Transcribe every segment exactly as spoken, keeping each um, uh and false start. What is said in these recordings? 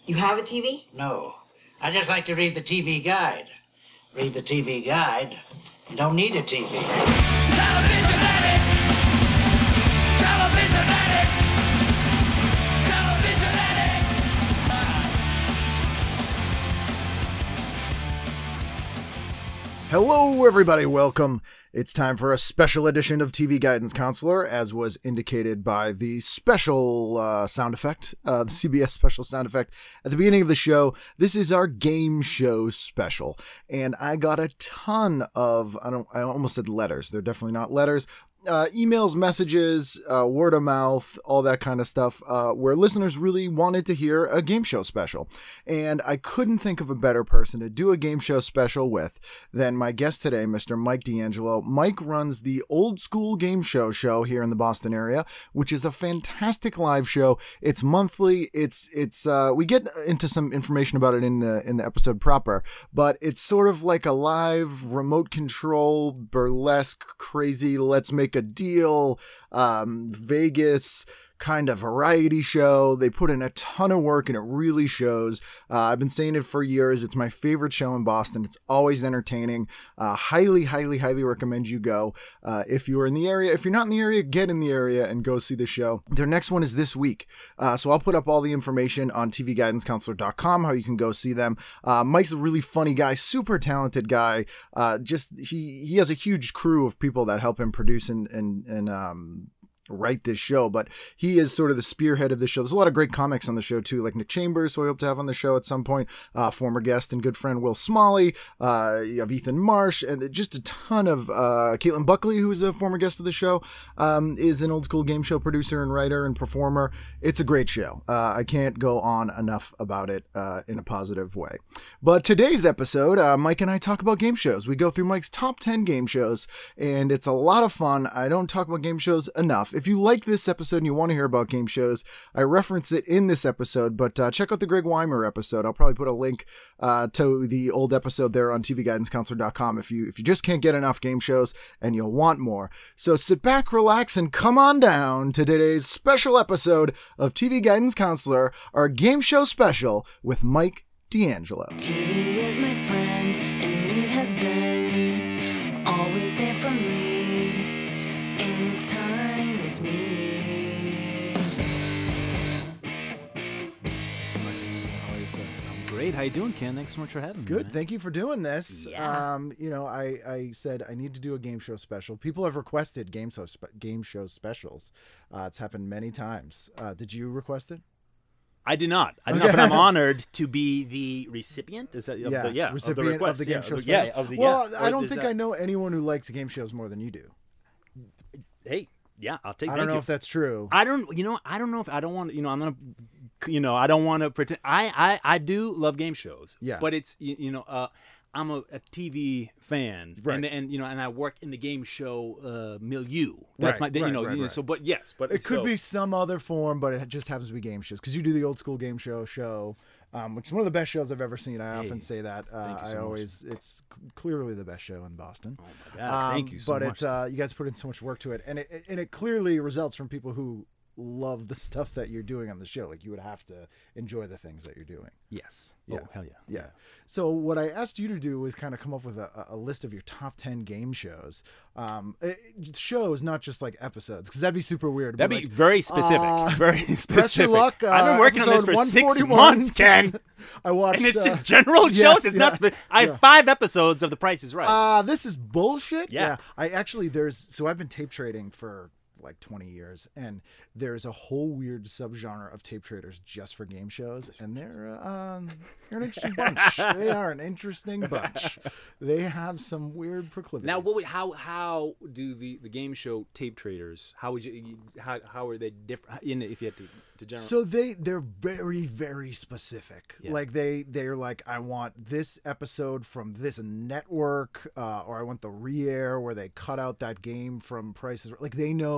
You have a T V? No. I just like to read the T V guide. Read the T V guide. You don't need a T V. Television addict! Television addict! Television addict! Hello, everybody. Welcome. It's time for a special edition of T V Guidance Counselor, as was indicated by the special uh, sound effect, uh, the C B S special sound effect at the beginning of the show. This is our game show special, and I got a ton of, I don't, I almost said letters. They're definitely not letters. Uh, emails, messages, uh, word of mouth, all that kind of stuff, uh, where listeners really wanted to hear a game show special. And I couldn't think of a better person to do a game show special with than my guest today, Mister Mike D'Angelo. Mike runs the Old School Game Show show here in the Boston area, which is a fantastic live show. It's monthly. It's, it's, uh, we get into some information about it in the, in the episode proper, but it's sort of like a live remote control, burlesque, crazy, let's make a deal, um, Vegas kind of variety show. They put in a ton of work and it really shows. Uh, I've been saying it for years. It's my favorite show in Boston. It's always entertaining. Uh, highly, highly, highly recommend you go. Uh, if you're in the area, if you're not in the area, get in the area and go see the show. Their next one is this week. Uh, so I'll put up all the information on T V guidance counselor dot com, how you can go see them. Uh, Mike's a really funny guy, super talented guy. Uh, just, he, he has a huge crew of people that help him produce and, and, and, um, write this show, but he is sort of the spearhead of the show. There's a lot of great comics on the show too, like Nick Chambers, who I hope to have on the show at some point, uh, former guest and good friend Will Smalley, uh, you have Ethan Marsh, and just a ton of, uh, Caitlin Buckley, who is a former guest of the show, um, is an Old School Game Show producer and writer and performer. It's a great show. Uh, I can't go on enough about it, uh, in a positive way. But today's episode, uh, Mike and I talk about game shows. We go through Mike's top ten game shows, and it's a lot of fun. I don't talk about game shows enough. If you like this episode and you want to hear about game shows, I reference it in this episode, but uh, check out the Greg Weimer episode. I'll probably put a link uh, to the old episode there on T V guidance counselor dot com if you if you just can't get enough game shows and you'll want more. So sit back, relax, and come on down to today's special episode of T V Guidance Counselor, our game show special with Mike D'Angelo. T V is my friend, and it has been always there for me in time of need. Great. How you doing, Ken? Thanks so much for having me. Good. Man. Thank you for doing this. Yeah. Um, you know, I, I said I need to do a game show special. People have requested game show spe- game show specials. Uh, it's happened many times. Uh, did you request it? I did not. I did Okay. not, but I'm honored to be the recipient. Is that of Yeah, the, yeah, recipient of the, request. of the game yeah, show of the- special. Yeah, of the, well, yeah. I don't Is think that- I know anyone who likes game shows more than you do. Hey, yeah, I'll take. I thank don't know you. if that's true. I don't. You know, I don't know if I don't want. You know, I'm gonna. You know, I don't want to pretend. I, I I do love game shows. Yeah. But it's you, you know, uh, I'm a, a T V fan, Right. and and you know, and I work in the game show uh, milieu. That's Right, my. right, you know, right, you know, right. so but yes, but It could so- be some other form, but it just happens to be game shows because you do the Old School Game Show show, um, which is one of the best shows I've ever seen. I Hey, often say that. Uh, thank you so I much. always, it's clearly the best show in Boston. Oh my God! Thank Um, you so but much. it, uh, you guys put in so much work to it, and it and it clearly results from people who love the stuff that you're doing on the show. Like you would have to enjoy the things that you're doing. yes. Yeah. Oh hell yeah. Yeah. So what I asked you to do was kind of come up with a, a list of your top ten game shows. Um, it, shows, not just like episodes, because that'd be super weird. That'd but, be like, very specific. uh, very Press specific. your luck. Uh, I've been working on this episode for six one forty-one. months, Ken. I watched. And it's uh, just general yes, shows. It's yeah, not. Spe- I have yeah. five episodes of The Price is Right. Uh, this is bullshit. Yeah. I actually, there's, so I've been tape trading for like twenty years, and there's a whole weird subgenre of tape traders just for game shows, and they're um they're an interesting bunch. They are an interesting bunch. They have some weird proclivities. Now, what would, how how do the, the game show tape traders? How would you how how are they different? In if you had to, to general. So they they're very very specific. Yeah. Like they they're like, I want this episode from this network, uh, or I want the re-air where they cut out that game from Prices. Like they know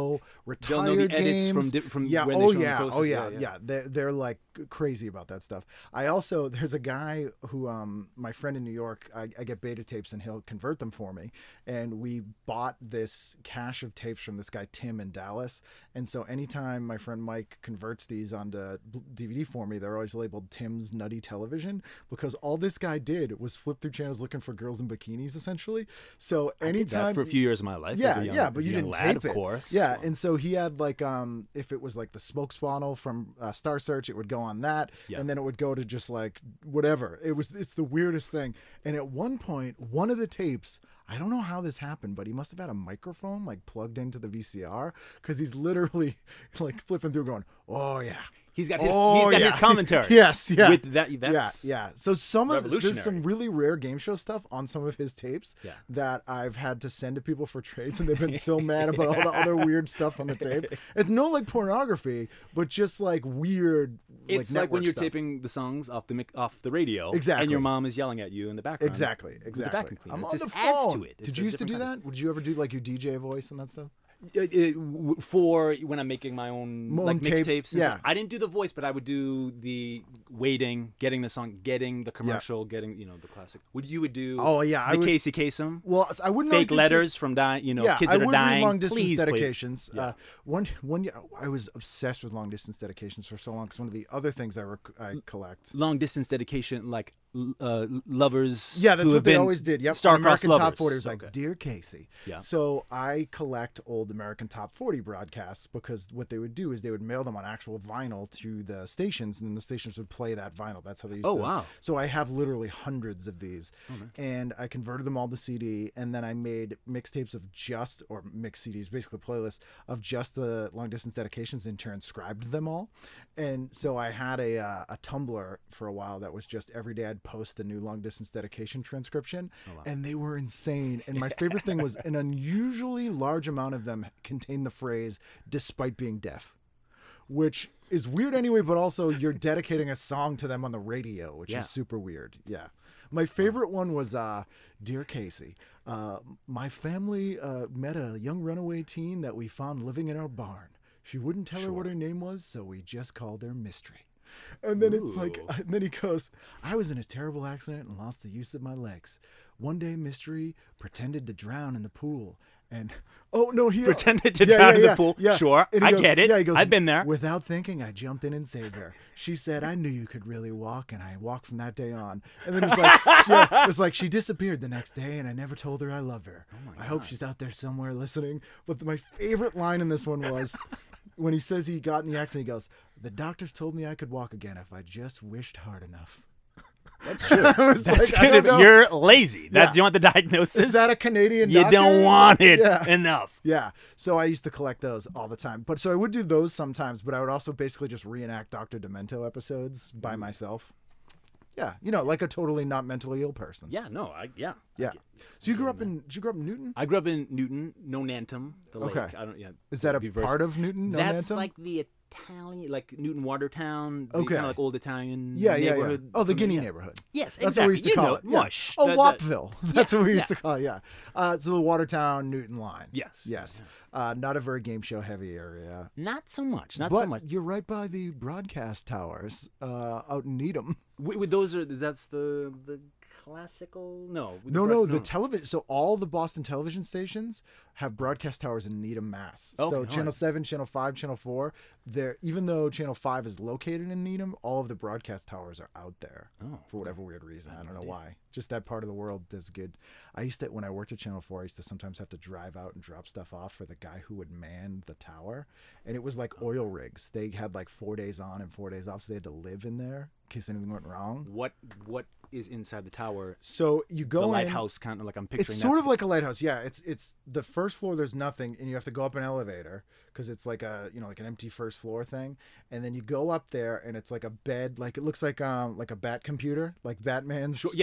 know retired They'll know the games. edits from di- from yeah, when they oh show yeah, the oh posters. yeah, Yeah, yeah. yeah. They're they're like crazy about that stuff. I also there's a guy who um my friend in New York. I, I get beta tapes and he'll convert them for me. And we bought this cache of tapes from this guy Tim in Dallas. And so anytime my friend Mike converts these onto D V D for me, they're always labeled Tim's Nutty Television because all this guy did was flip through channels looking for girls in bikinis, essentially. So I did anytime that for a few years of my life. yeah, as a young, yeah, but as a you young didn't lad, tape of it, course. Yeah, Well, and so he had like um, if it was like the smoke spawnel from uh, Star Search, it would go on that, Yeah. and then it would go to just like whatever. It was it's the weirdest thing. And at one point, one of the tapes, I don't know how this happened, but he must have had a microphone like plugged into the V C R because he's literally like flipping through, going, "Oh yeah." He's got his Oh, he's got yeah. his commentary. Yes, yeah. With that, that's yeah, yeah. So some of there's revolutionary. some really rare game show stuff on some of his tapes Yeah. that I've had to send to people for trades, and they've been so mad about all the other weird stuff on the tape. It's no like pornography, but just like weird. It's like, like when network you're stuff. taping the songs off the mic- off the radio, Exactly. and your mom is yelling at you in the background. Exactly, with the exactly. vacuum cleaner. I'm It on just the adds phone. to it. It's Did a you used to do different that? Did you ever do like your D J voice and that stuff? It- it- w- for when I'm making my own Mo- like own tapes, mixtapes. and yeah. stuff. I didn't do the voice, but I would do the waiting, getting the song, getting the commercial, getting you know the classic. Would you would do? Oh, yeah, I the would- Casey Kasem. Well, I wouldn't always Fake do letters from dying. You know, yeah, kids I that are would dying. read long distance Please play- dedications. Yeah. Uh, one one year, I was obsessed with long distance dedications for so long because one of the other things I rec- I collect. long distance dedication, like uh, lovers. Yeah, that's who what have they been always did. Yep, on star-crossed American lovers. Top forty was like, Okay. "Dear Casey." Yeah. So I collect old American Top forty broadcasts because what they would do is they would mail them on actual vinyl to the stations, and then the stations would play that vinyl. That's how they used Oh, to. wow. So I have literally hundreds of these, and I converted them all to C D, and then I made mixtapes of just or mixed C Ds, basically playlists of just the long distance dedications, and transcribed them all. And so I had a uh, a Tumblr for a while that was just every day I'd post a new long distance dedication transcription, and they were insane. And my favorite thing was an unusually large amount of them contained the phrase "despite being deaf," which is weird anyway, but also you're dedicating a song to them on the radio, which Yeah. is super weird. Yeah. My favorite one was, uh, Dear Casey, uh, my family uh, met a young runaway teen that we found living in our barn. She wouldn't tell her what her name was, so we just called her Mystery. And then it's like, Ooh. and then he goes, I was in a terrible accident and lost the use of my legs. One day, Mystery pretended to drown in the pool. And, oh, no, he Pretended to Yeah, drown yeah, in the yeah, pool. yeah. Sure, And he I goes- get it. yeah, he goes, I've been there. Without thinking, I jumped in and saved her. She said, I knew you could really walk, and I walked from that day on. And then it's like, yeah, it's like she disappeared the next day, and I never told her I love her. I hope she's out there somewhere listening. But my favorite line in this one was when he says he got in the accident, he goes, the doctors told me I could walk again if I just wished hard enough. That's true. was That's like, I good. don't know. You're lazy. That Yeah. you want the diagnosis? Is that a Canadian You doctor? don't want it Yeah. enough. Yeah. So I used to collect those all the time. But so I would do those sometimes, but I would also basically just reenact Doctor Demento episodes by myself. Yeah. You know, like a totally not mentally ill person. Yeah. No. I. Yeah. I Yeah. get- So you grew up in, did you grow up in Newton? I grew up in Newton, no Nantum, the Okay. lake. I don't. Yeah. Is that a be versed- part of Newton? No That's Nantum? like the Italian, like Newton Watertown. Okay. Kind of like old Italian. Yeah, yeah, yeah. neighborhood. Oh, the from Guinea yeah. neighborhood. Yes, That's exactly. what we used to you call know it. Yeah. Mush. Oh, That- that- Wapville. That's what we used yeah. to call it. Yeah. Uh, so the Watertown Newton line. Yes. Yes. Uh, not a very game show heavy area. Not so much. Not but so much. you're right by the broadcast towers uh, out in Needham. With, with those are that's the the classical. No. with No, the no, broad- the television. So all the Boston television stations have broadcast towers in Needham, Mass. Okay, so all Channel right. Seven, Channel Five, Channel Four. There, even though Channel Five is located in Needham, all of the broadcast towers are out there Oh, for whatever weird reason. I don't know idea. why. Just that part of the world is good. I used to when I worked at Channel Four, I used to sometimes have to drive out and drop stuff off for the guy who would man the tower, and it was like oil rigs. They had like four days on and four days off, so they had to live in there in case anything went wrong. What what is inside the tower? So you go The in, lighthouse kind of like I'm picturing. It's sort that of like a lighthouse, yeah. It's it's the first floor. There's nothing, and you have to go up an elevator because it's like a you know like an empty first floor thing, and then you go up there, and it's like a bed, like it looks like um like a bat computer, like Batman's Sure, yeah. cave. Oh,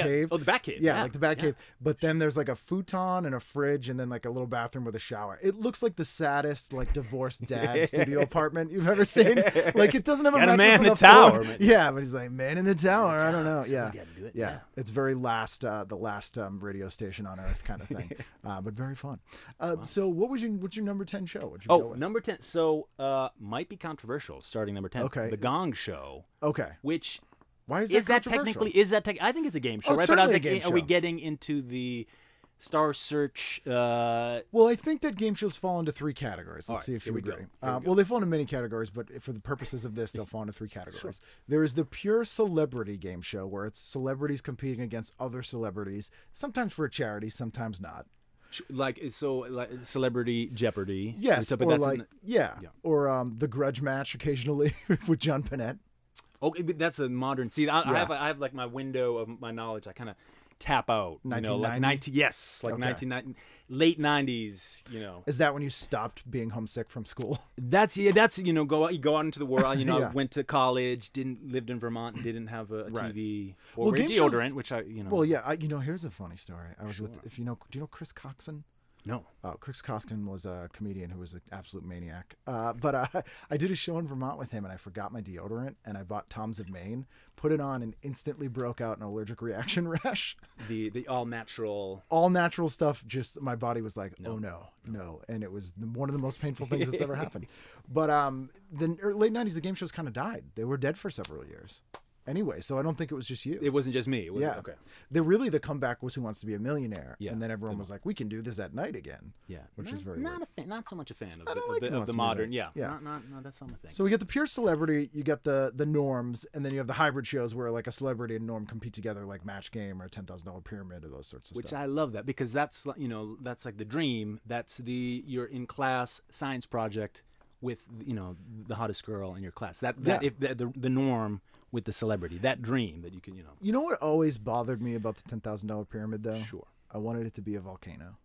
the Batcave. Yeah, Yeah, like the Batcave. yeah. But then there's like a futon and a fridge and then like a little bathroom with a shower. It looks like the saddest like divorced dad studio apartment you've ever seen. Like it doesn't have a Got a mattress man on in the the tower, floor. man. Yeah, but he's like man in the tower. I don't know. Yeah, Someone's gotta do it. yeah. Yeah. It's very last, uh, the last um, radio station on earth kind of thing, uh, but very fun. Uh, So what was your what's your number ten show? What'd you go Oh, with? number ten. So, uh, might be controversial. Starting number ten. Okay. The Gong Show. Okay. Which Why is that is that controversial? technically? Is that tech? I think it's a game show, Oh, right? But I was certainly like, a game are we show. getting into the Star Search? Uh, Well, I think that game shows fall into three categories. Let's All right, see if here you we go. agree. Here we Um, go. well, they fall into many categories, but for the purposes of this, they'll fall into three categories. There is the pure celebrity game show where it's celebrities competing against other celebrities, sometimes for a charity, sometimes not. sh- like so, like Celebrity Jeopardy. Yes, So, but or that's like an- yeah. yeah. or um, the grudge match occasionally with John Panette. okay, but that's a modern. See, I, I Yeah. have I have like my window of my knowledge. I kind of tap out. You know, like nineteen ninety? nineteen. Yes, like Okay. nineteen ninety, late nineties. You know. Is that when you stopped being homesick from school? That's yeah. That's you know go out you go out into the world. You know, Yeah. went to college, didn't lived in Vermont, didn't have a, a Right. T V or Well, wear game shows- deodorant, which I you know. Well, yeah. I, you know, here's a funny story. I was with, if you know, do you know Chris Coxon? no. Oh, Chris Coxon was a comedian who was an absolute maniac. Uh, but uh, I did a show in Vermont with him, and I forgot my deodorant, and I bought Tom's of Maine, put it on, and instantly broke out an allergic reaction rash. The the all natural. All natural stuff. Just my body was like, oh no, no, and it was one of the most painful things that's ever happened. But um, the er, late nineties, the game shows kind of died. They were dead for several years. Anyway, so I don't think it was just you. It wasn't just me. It was, yeah. Okay. The really the comeback was Who Wants to Be a Millionaire, Yeah. and then everyone was like, we can do this at night again. Yeah. Which not, is very not weird. a fan, not so much a fan of I the, don't of like the, Who of Wants the to Be modern. Millionaire. Yeah. Yeah. Not, not, no, that's not my thing. So we get the pure celebrity, you get the the norms, and then you have the hybrid shows where like a celebrity and norm compete together, like Match Game or ten thousand dollar Pyramid or those sorts of Which stuff. I love that because that's like, you know that's like the dream. That's the you're in class science project with you know the hottest girl in your class. That that Yeah. if the, the the norm with the celebrity, that dream that you can you know. You know what always bothered me about the ten thousand dollar Pyramid though? Sure. I wanted it to be a volcano.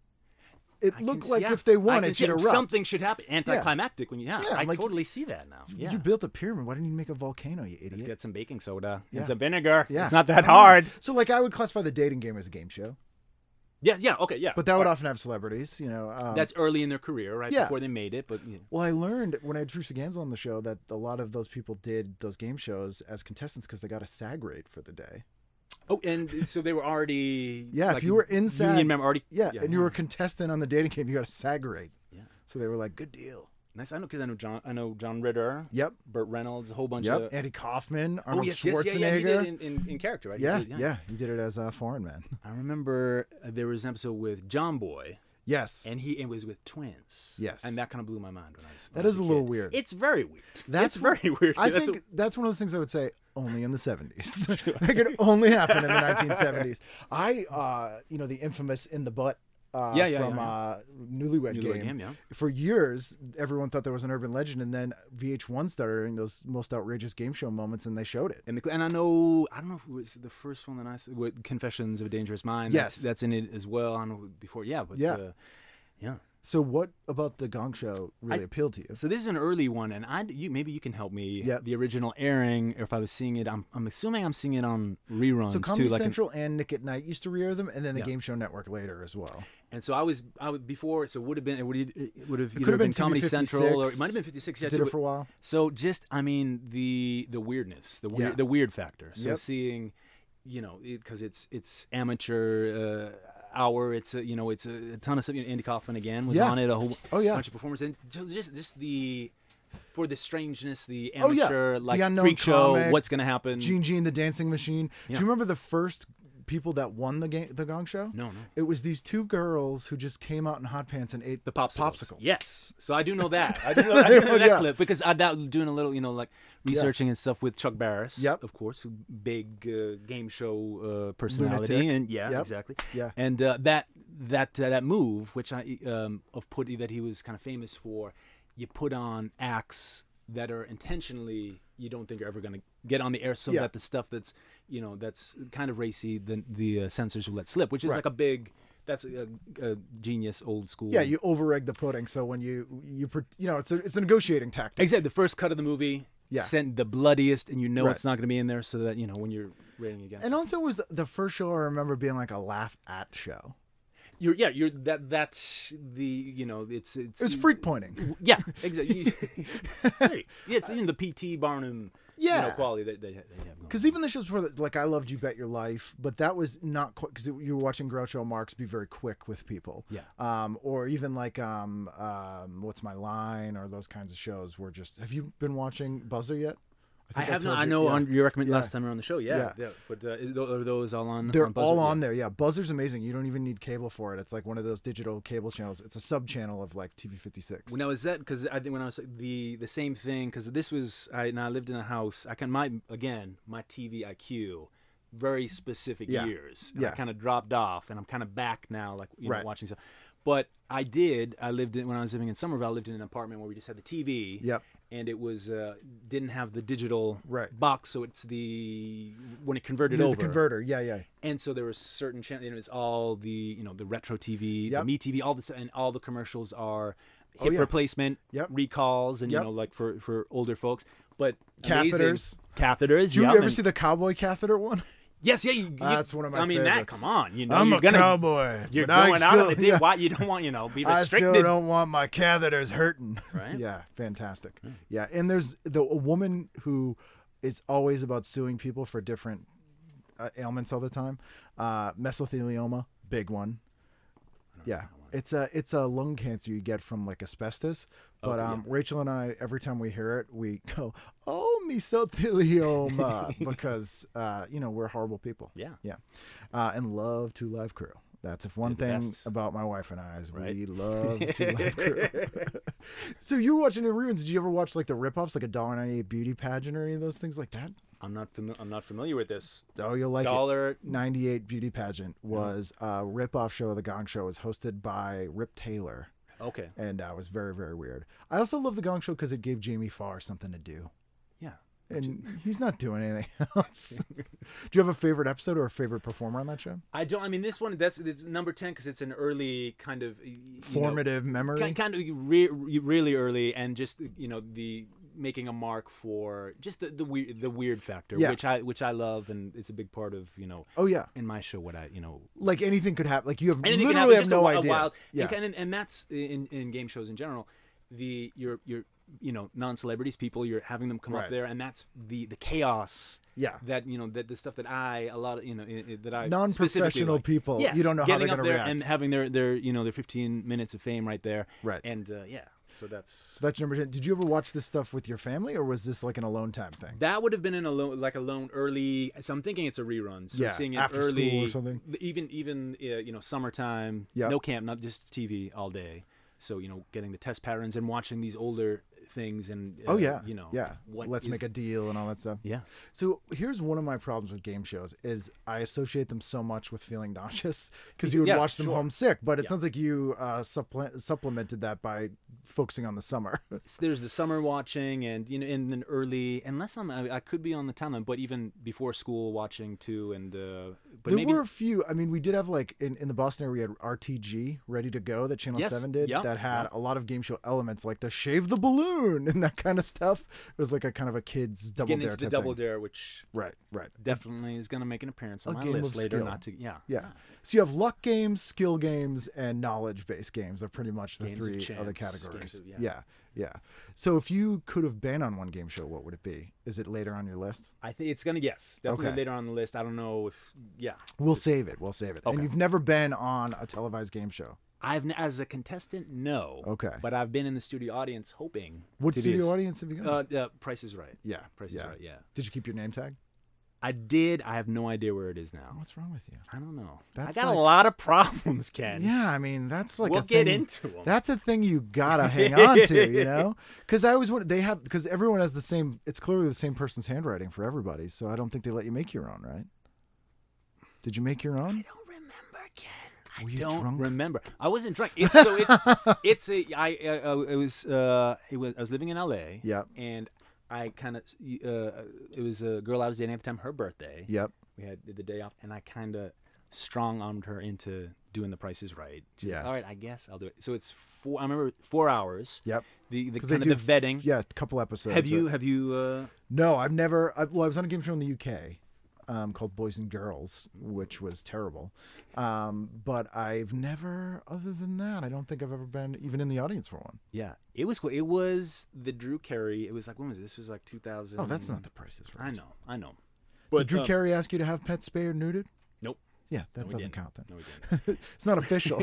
It I can looked see- like yeah, if they I won, can it see should erupt. something should happen. Anticlimactic when you yeah. Yeah, I like- totally see that now. Yeah. You built a pyramid. Why didn't you make a volcano, you idiot? Let's get some baking soda Yeah. and some vinegar. Yeah. It's not that I know. hard. So like I would classify the dating game as a game show, Yeah, yeah, okay, yeah. but that would All right. often have celebrities. You know, um, That's early in their career, right? Yeah. Before they made it, but you know. Well, I learned when I had Drew Saganza on the show that a lot of those people did those game shows as contestants because they got a SAG rate for the day. Oh, and so they were already Yeah, like, if you were in SAG, union member already. yeah, and you yeah. were a contestant on the dating game, you got a SAG rate. Yeah. So they were like, good deal. Nice. I know because I know John. I know John Ritter. Yep. Burt Reynolds. A whole bunch Yep. of. Andy Kaufman, Oh Arnold yes, Schwarzenegger. yes, yeah, yeah. He did in, in, in character, right? He yeah, did, yeah, You did it as a foreign man. I remember uh, there was an episode with John Boy, Yes. and he it was with twins. Yes. And that kind of blew my mind when I was. When That I was is a little kid. weird. It's very weird. That's it's very weird. I That's think that's one of those things I would say only in the seventies. It could only happen in the nineteen seventies. I, uh, you know, the infamous in the butt. Uh, Yeah, yeah, from yeah, yeah. Uh, Newlywed, Newlywed Game. Game, yeah. For years, everyone thought there was an urban legend, and then V H one started doing those most outrageous game show moments, and they showed it. And, the, and I know I don't know if it was the first one that I saw with Confessions of a Dangerous Mind. Yes. that's, that's in it as well. I don't know before, yeah, but Yeah. uh, yeah. So, what about the Gong Show really I- appealed to you? So this is an early one, and I you maybe you can help me. Yep. The original airing, or if I was seeing it, I'm I'm assuming I'm seeing it on reruns So, Comedy too. Like, an- Central and Nick at Night used to re-air them, and then the Yeah. Game Show Network later as well. and so I was I would before, so it would have been it would it would have could either have been been Comedy T V Central or it fifty-six. might have been fifty-six. Yeah, Did too, it for a but- while. So just I mean the the weirdness, the weird Yeah. the weird factor. So Yep. seeing, you know, because it's it's amateur. Uh, hour it's a, you know it's a, a ton of stuff. You know, Andy Kaufman again was Yeah. on it, a whole Oh, yeah. bunch of performers, and just just, just the for the strangeness, the Oh, yeah. amateur The like unknown freak show, comic, what's gonna happen. Gene Gene the Dancing Machine. Do Yeah. you remember the first people that won the game, the Gong Show? No, no. It was these two girls who just came out in hot pants and ate The popsicles. popsicles. Yes. So I do know that. I do know, I do know that Yeah. clip because I that doing a little, you know, like researching and stuff with Chuck Barris, Yep. of course, who big uh, game show uh, personality, Lunatic. and yeah, Yep. exactly. Yeah. And uh, that that uh, that move, which I um, of put that he was kind of famous for, you put on acts that are intentionally you don't think are ever going to get on the air, so Yeah. that the stuff that's you know that's kind of racy, the the uh, censors will let slip, which is Right. like a big. That's a, a genius old school. Yeah, you over egg the pudding. So when you you pre- you know it's a it's a negotiating tactic. Exactly. The first cut of the movie, Yeah. sent the bloodiest, and you know Right. it's not going to be in there, so that you know when you're rating against. And it. also, it was the first show I remember being like a laugh at show. You're yeah, you're that that's the you know it's it's It was freak pointing. Yeah, exactly. Right. Yeah, it's in the P T Barnum you Yeah. know, quality that they, they have. going. Because even the shows before, that, like I Loved You Bet Your Life, but that was not quite because you were watching Groucho Marx be very quick with people. Yeah. Um, or even like um, um, What's My Line, or those kinds of shows were just. Have you been watching Buzzr yet? I, think have told not. I you- know yeah. on your recommendation Yeah. last time around the show. Yeah, Yeah. yeah. But uh, is- are those all on? They're on Buzzr? all Yeah. on there. Yeah, Buzzr's amazing. You don't even need cable for it. It's like one of those digital cable channels. It's a sub channel of like T V fifty-six. Well, now is that because I think when I was the the same thing because this was I and I lived in a house. I can my again my T V I Q very specific Yeah. years. And Yeah. I kind of dropped off, and I'm kind of back now, like you know, Right. watching stuff. But I did. I lived in when I was living in Somerville. I lived in an apartment where we just had the T V. Yep. And it was uh, didn't have the digital Right. box, so it's the when it converted You're over. the converter. Yeah, yeah. And so there was certain channels. You know, it's all the you know the retro T V, Yep. the Me T V, all this, and all the commercials are Oh, hip yeah. replacement, Yep. recalls, and Yep. you know like for for older folks. But Catheters. amazing. catheters. Did you yeah, ever and- see the cowboy catheter one? Yes, yeah. You, you, That's one of my I mean, favorites. that. Come on, you know, I'm you're a gonna, cowboy. You're but I going out still- on the day. yeah. Why you don't want you know be I restricted? still don't want my catheters hurting. Right? Yeah, fantastic. Yeah, and there's the a woman who is always about suing people for different uh, ailments all the time. Uh, mesothelioma, big one. Yeah, it's a it's a lung cancer you get from like asbestos. But Okay, um, Rachel and I, every time we hear it, we go, "Oh, mesothelioma," because uh, you know we're horrible people. Yeah. Yeah, uh, and love Two Live Crew. That's if one They're the thing best. about my wife and I is Right. we love Two Live Crew. So you were watching the reruns. Did you ever watch like the ripoffs, like a dollar ninety eight beauty pageant or any of those things like that? I'm not familiar. I'm not familiar with this. Oh, you'll like it. Dollar. ninety-eight beauty pageant was a rip-off show of the Gong Show. It was hosted by Rip Taylor, Okay. and uh, was very, very weird. I also love the Gong Show because it gave Jamie Farr something to do, Yeah. and he's not doing anything else. Do you have a favorite episode or a favorite performer on that show? I don't. I mean, this one that's it's number ten because it's an early kind of you know, Formative memory. kind, kind of re, really early, and just you know the making a mark for just the the weird the weird factor, Yeah. which I which I love, and it's a big part of you know Oh yeah, in my show what I you know like anything could happen. Like you have anything can literally happen, have just no a, idea. a wild yeah, and, and and that's in in game shows in general. The your your you know non-celebrities people you're having them come Right. up there, and that's the the chaos. yeah. That you know that the stuff that I a lot of you know i- i- that I Non-professional specifically like. people, Yes, you don't know how getting they're up gonna there react. and having their their you know their fifteen minutes of fame right there. Right. And uh, yeah, so that's So that's number ten. Did you ever watch this stuff with your family, or was this like an alone time thing? that would have been in a loan like a loan early. So I'm thinking it's a rerun. So Yeah, seeing it after early school or something. Even even uh, you know summertime. Yeah. No camp, not just T V all day. So you know getting the test patterns and watching these older things and uh, Oh yeah, you know yeah. what Let's is- make a deal and all that stuff. yeah. So here's one of my problems with game shows is I associate them so much with feeling nauseous because you would Yeah, watch them sure. homesick. But it Yeah. sounds like you uh, supple- supplemented that by focusing on the summer. It's- there's the summer watching and you know in an early unless I'm I, I could be on the timeline but even before school watching too and uh but there maybe were a few. I mean, we did have like in, in the Boston area, we had R T G Ready to Go that Channel Yes, seven did yeah, that had yeah. a lot of game show elements like the shave the balloon and that kind of stuff. It was like a kind of a kid's double getting dare into the type double thing. dare which Right, right. definitely is going to make an appearance on A my game list of later skill. not to yeah Yeah. So you have luck games, skill games, and knowledge-based games are pretty much the Games of three chance, other games categories. of- yeah. yeah, yeah. So if you could have been on one game show, what would it be? Is it later on your list? I think it's going to yes definitely Okay. later on the list I don't know if yeah We'll save it. We'll save it. And Okay. you've never been on a televised game show. I've n- as a contestant no Okay. but I've been in the studio audience hoping What to be studio a s- audience have you gone? uh, uh Price is Right yeah. Price yeah. is Right yeah Did you keep your name tag? I did I have no idea where it is now What's wrong with you? I don't know That's I got like- a lot of problems Ken Yeah, I mean that's like we'll a get thing, into 'em. That's a thing you gotta hang on to, you know. Because I always want they have because everyone has the same. It's clearly the same person's handwriting for everybody, so I don't think they let you make your own, right? Did you make your own? I don't remember, Ken. I Were you don't drunk? remember. I wasn't drunk. It's so it's it's a I uh, uh, it was uh it was I was living in L A. Yep. And I kind of uh it was a girl I was dating at the time. Her birthday. Yep. We had the day off, and I kind of strong armed her into doing The Price is Right. She's Yeah. like, all right, I guess I'll do it. So it's four. I remember four hours. Yep. The the 'Cause kind they of do the f- vetting. Yeah, a couple episodes. Have you that- have you? Uh, No, I've never. I, well, I was on a game show in the U K um, called Boys and Girls, which was terrible. Um, but I've never, other than that, I don't think I've ever been even in the audience for one. yeah, it was cool. It was the Drew Carey. It was like when was this? This was like two thousand. Oh, that's not The Price is Right. I know, I know. Did Drew um, Carey ask you to have pets spayed or neutered? Nope. Yeah, that No, we doesn't didn't. count then. No, we didn't. It's not official.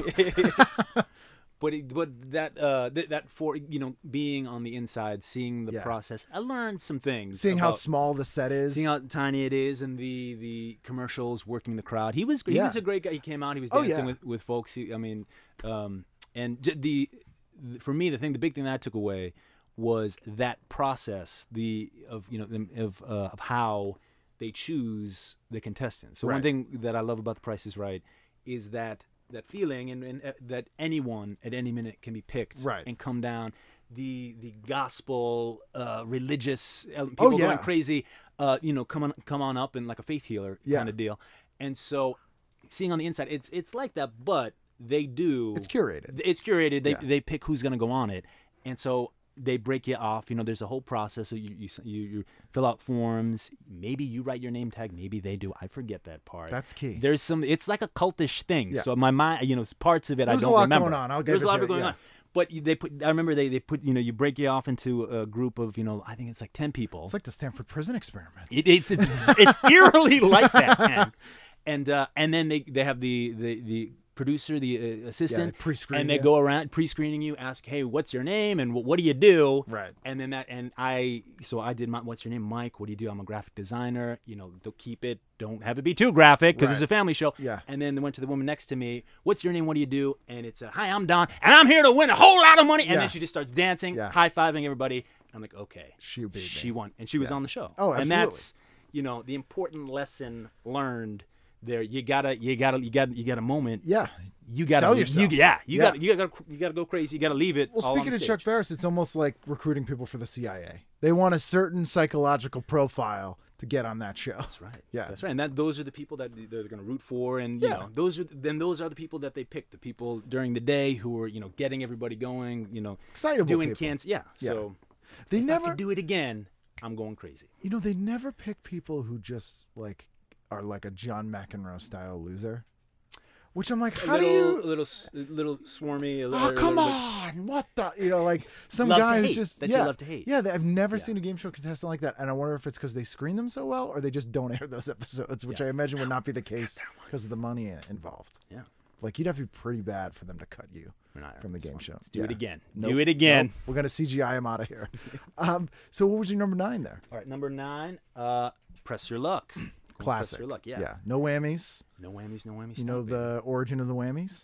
But it, but that uh th- that for you know being on the inside, seeing the Yeah. process, I learned some things. Seeing how about- small the set is. seeing how tiny it is, and the the commercials, working the crowd. He was he Yeah. was a great guy. He came out. He was Oh, dancing yeah. with with folks. He, I mean, um, and j- the for me the thing, the big thing that I took away was that process. The of you know them- of uh, of how they choose the contestants. So one Right. thing that I love about The Price is Right is that that feeling and, and uh, that anyone at any minute can be picked Right. and come down. The the gospel, uh, religious uh, people Oh, yeah. going crazy, uh, you know, come on come on up and like a faith healer Yeah. kind of deal. And so, seeing on the inside, it's it's like that, but they do. It's curated. It's curated. They Yeah. they pick who's going to go on it, and so they break you off. You know, there's a whole process. So you, you you you fill out forms. Maybe you write your name tag. Maybe they do. I forget that part. That's key. There's some. It's like a cultish thing. Yeah. So my mind, you know, it's parts of it I There's a don't lot remember. going on. I'll give There's a it lot to you, going yeah. on. But you- they put. I remember they they put. You know, you break you off into a group of. You know, I think it's like ten people. It's like the Stanford prison experiment. It, it's it's it's eerily like that, man. And uh, and then they they have the the the producer, the uh, assistant, they pre-screen and they you. go around pre-screening you, ask, hey, what's your name and what, what do you do? Right. And then that and I so I did my what's your name, Mike? What do you do? I'm a graphic designer. You know, don't keep it. Don't have it be too graphic because it's Right. a family show. Yeah. And then they went to the woman next to me. What's your name? What do you do? And it's a, hi, I'm Don, and I'm here to win a whole lot of money. And Yeah. then she just starts dancing, Yeah. high fiving everybody. I'm like, okay, She beat me. she won, and she was Yeah. on the show. Oh, And absolutely. that's you know the important lesson learned there. You gotta, you gotta, you gotta, you got a moment. Yeah. You gotta, Sell you, yourself. yeah, you Yeah. gotta, you gotta, you gotta go crazy. You gotta leave it. Well, all on speaking the of stage. Chuck Barris, it's almost like recruiting people for the C I A. They want a certain psychological profile to get on that show. That's right. Yeah. that's right. And that those are the people that they're going to root for, and you Yeah. know, those are then those are the people that they pick. The people during the day who are you know getting everybody going. You know, Excitable doing people. cans. Yeah. So They if I never could do it again, I'm going crazy. You know, they never pick people who just like are like a John McEnroe style loser. Which I'm like, A how little, do you? a little, s- a little swarmy. A Oh, little, come a little bit- on! What the? You know, like some Love to guy who's hate, just that you yeah, love to hate. Yeah, they- I've never Yeah. seen a game show contestant like that, and I wonder if it's because they screen them so well, or they just don't air those episodes, which I imagine would not be the case because of the money involved. Yeah. Like you'd have to be pretty bad for them to cut you We're not from the airing game this show. one. Let's do it Yeah. again. Nope, Do it again. nope. We're gonna C G I him out of here. um, so what was your number nine there? All right, number nine. Uh, press your luck. Go Classic. Press your luck. Yeah. Yeah. No whammies. No whammies. No whammies. You know stop it. the origin of the whammies?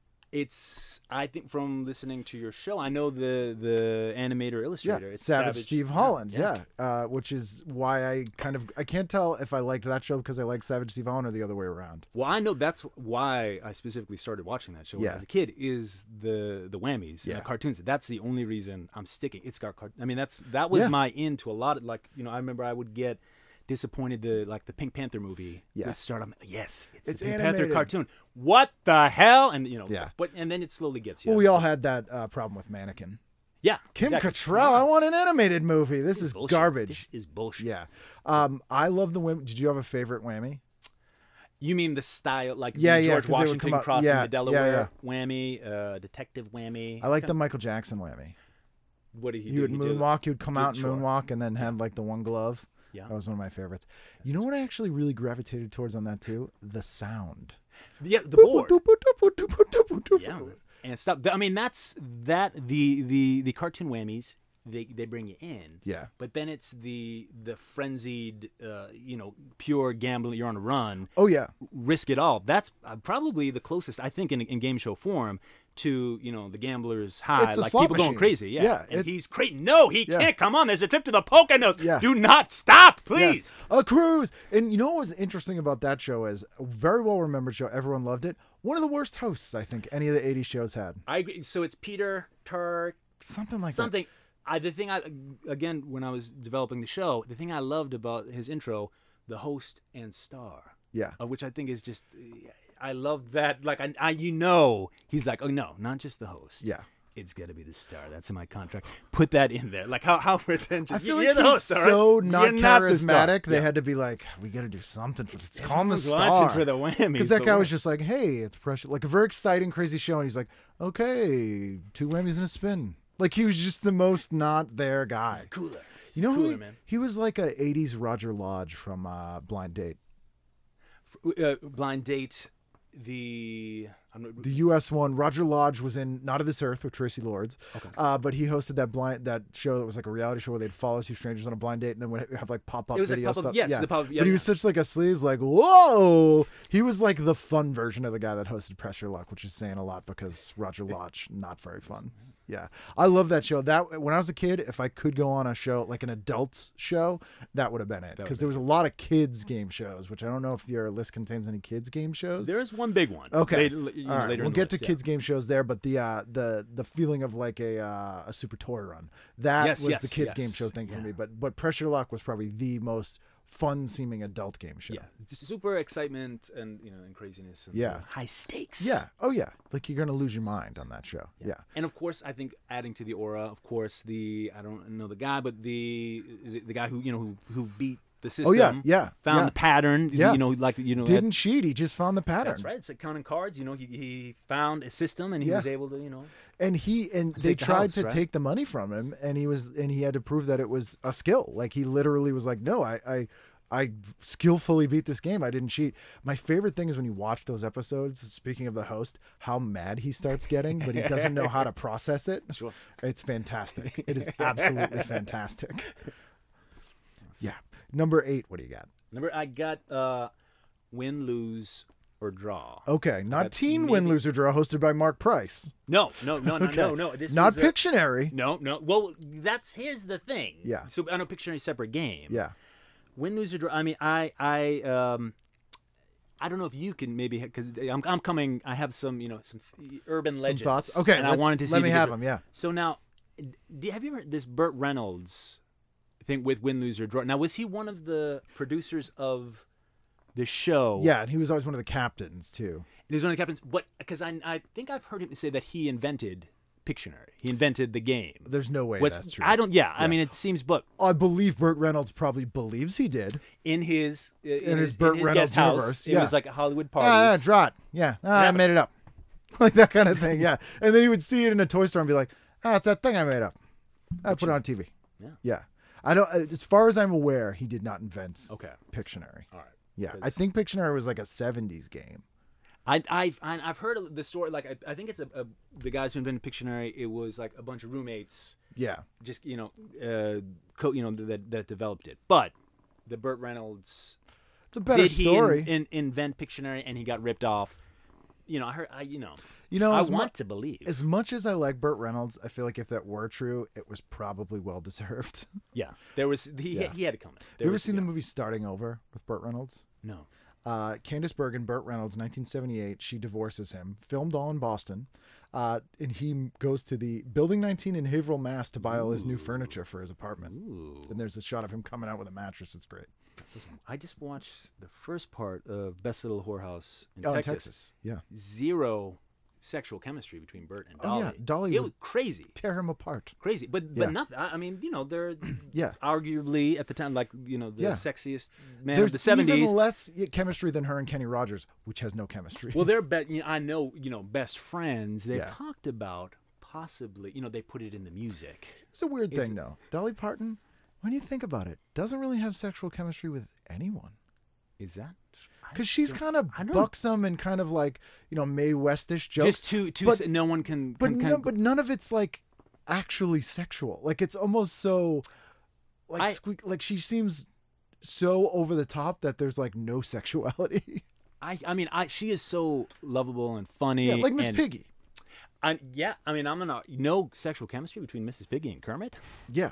It's I think from listening to your show, I know the the animator illustrator. Yeah, It's Savage, Steve Holland. Yeah. Yeah, Uh, which is why I kind of I can't tell if I liked that show because I like Savage Steve Holland or the other way around. Well, I know that's why I specifically started watching that show Yeah. as a kid. Is the the whammies and Yeah. the cartoons? That's the only reason I'm sticking. It's got cart. I mean, that's that was Yeah. my in to a lot of like you know. I remember I would get disappointed the like the Pink Panther movie. Yeah. Would start. I'm like, yes, it's, It's the Pink animated. Panther cartoon. What the hell? And you know. Yeah. But and then it slowly gets you. Well, we all had that uh, problem with Mannequin. yeah. Kim exactly. Cattrall, I want an animated movie. This, is bullshit. garbage. This is bullshit. Yeah. Um, I love the wham. Did you have a favorite whammy? You mean the style, like Yeah, the yeah, George 'cause they would Washington come out- crossing yeah, the Delaware yeah, whammy, uh, detective whammy. I like It's the kinda- Michael Jackson whammy. What did he He do? would He did- moonwalk. He would come did out and sure. moonwalk, and then had like the one glove. Yeah. That was one of my favorites. You know what I actually really gravitated towards on that too? The sound. Yeah, the board. Yeah. Yeah, man. And stuff. I mean, that's that. The the the cartoon whammies. They they bring you in. Yeah. But then it's the the frenzied, uh, you know, pure gambling. You're on a run. Oh yeah. Risk it all. That's uh, probably the closest I think in, in game show form to you know the gambler's high, It's a like slot people going machine. crazy. Yeah. Yeah, And it's- he's crazy. No, he Yeah. can't. Come on. There's a trip to the Poconos. Yeah. Do not stop, please. Yes. A cruise. And you know what was interesting about that show is a very well remembered show. Everyone loved it. One of the worst hosts I think any of the eighties shows had. I agree. So it's Peter Turk. Something like something. I the thing I again when I was developing the show, the thing I loved about his intro, the host and star, that. Yeah. uh, which I think is just I love that. Like I, I, you know, he's like, oh no, not just the host. Yeah. It's got to be the star. That's in my contract. Put that in there. Like how how pretentious. I feel You're like the he's host, all so right? not You're not the star. charismatic. They Yeah. had to be like, we got to do something for this. Call him the Everyone's star. watching for the whammies. Because that but guy what- was just like, hey, it's pressure. Like a very exciting, crazy show. And he's like, okay, two whammies and a spin. Like he was just the most not there guy. cooler. He's You know, cooler, who he, man. he was like a eighties Roger Lodge from uh, Blind Date. Uh, blind date. The I'm not, The U S one, Roger Lodge was in Not of This Earth with Tracy Lords, Okay. uh, but he hosted that blind that show that was like a reality show where they'd follow two strangers on a blind date and then would have like pop up It was like video pop-up- stuff. yes, yeah. the pop-up- yeah, but he yeah. was such like a sleaze, like whoa. He was like the fun version of the guy that hosted Pressure Luck, which is saying a lot because Roger Lodge not very fun. Yeah, I love that show. That when I was a kid, if I could go on a show like an adults show, that would have been it because there was a lot of kids game shows, which I don't know if your list contains any kids game shows. There is one big one. Okay, Later, you know, all right. later We'll in the get to list, yeah. kids game shows there, but the uh, the the feeling of like a uh, a super toy run that Yes, was yes, the kids game yes, show thing for yeah. me. But but Pressure Luck was probably the most fun seeming adult game show. Yeah, just super excitement and you know and craziness. And, Yeah. you know, high stakes. Yeah. Oh yeah. Like you're gonna lose your mind on that show. Yeah. And of course, I think adding to the aura, of course, the I don't know the guy, but the the, the guy who you know who who beat the system. Oh yeah. Yeah. Found yeah. the pattern. Yeah. You know, like you know. Didn't cheat. He just found the pattern. That's right. It's like counting cards. You know, he, he found a system and he Yeah. was able to, you know. And he and they Take the tried house, to right? take the money from him, and he was and he had to prove that it was a skill. Like he literally was like, no, I I. I skillfully beat this game. I didn't cheat. My favorite thing is when you watch those episodes, speaking of the host, how mad he starts getting, but he doesn't know how to process it. Sure. It's fantastic. It is absolutely fantastic. Yeah. Number eight, what do you got? Remember, I got uh, win, lose, or draw. Okay. Not That's Teen Win, maybe- Lose, or Draw, hosted by Mark Price. No, no, no, no, Okay. no, no. This Not was a- Pictionary. No, no. Well, that's here's the thing. Yeah. So I know Pictionary is a separate game. Yeah. Win, lose, or draw. I mean, I, I, um, I don't know if you can maybe because I'm, I'm coming. I have some, you know, some urban Some legends. thoughts? Okay. and I let's- wanted to see. let if me you have could- them. Yeah. So now, do, have you ever heard this Burt Reynolds thing with win, lose, or draw? Now, was he one of the producers of the show? Yeah. And he was always one of the captains, too. And he was one of the captains. What? Because I, I think I've heard him say that he invented Pictionary. He invented the game. There's no way What's- that's true. I don't. Yeah, I Yeah. mean, it seems, but I believe Burt Reynolds probably believes he did. in his in, In his his, Burt in his Reynolds guest house, universe, it yeah. was like a Hollywood Ah, yeah, parties. draw it. Yeah, ah, I Yeah. made it up. Like that kind of thing, yeah. And then he would see it in a toy store and be like, ah, it's that thing I made up. I put it on T V. Yeah. Yeah. I don't, as far as I'm aware, he did not invent Okay. Pictionary. All right. Yeah. I Because- think Pictionary was like a seventies game. I, I've I- I've heard of the story. Like I, I think it's a, a the guys who invented Pictionary. It was like a bunch of roommates, Yeah. just you know, uh, co- you know that that developed it. But the Burt Reynolds It's a better did he story. in, in, invent Pictionary and he got ripped off? You know, I heard. I you know, you know, I as, mu- want to believe. as much as I like Burt Reynolds, I feel like if that were true, it was probably well deserved. Yeah, there was he Yeah. he had to come. Have you ever seen the movie Starting Over with Burt Reynolds? No. Uh, Candice Bergen, Burt Reynolds, nineteen seventy-eight. She divorces him. Filmed all in Boston. Uh, and he goes to the Building nineteen in Haverhill, Mass to buy all his new furniture for his apartment. Ooh. And there's a shot of him coming out with a mattress. It's great. That's awesome. I just watched the first part of Best Little Whorehouse in Oh, in Texas. Texas. Yeah. Zero sexual chemistry between Burt and Oh, Dolly. yeah. Dolly It would- was crazy. Tear him apart. Crazy, but Yeah. but nothing. I I mean, you know, they're Yeah. arguably at the time like you know the Yeah. sexiest man There's of the seventies. even less chemistry than her and Kenny Rogers, which has no chemistry. Well, they're be- you know, I know you know best friends. They've Yeah. talked about possibly you know they put it in the music. it's a weird is thing, it- though. Dolly Parton, when you think about it, doesn't really have sexual chemistry with anyone. Is that? I Because she's don't- kind of I don't- buxom and kind of like, you know, Mae Westish jokes. just too too. but- s- no one can. but can, no, can- but none of it's like actually sexual. Like it's almost so like I- squeak, like she seems so over the top that there's like no sexuality. I I mean I she is so lovable and funny. yeah, like Miss and- Piggy. I, yeah, I mean I'm gonna no sexual chemistry between Missus Piggy and Kermit. Yeah.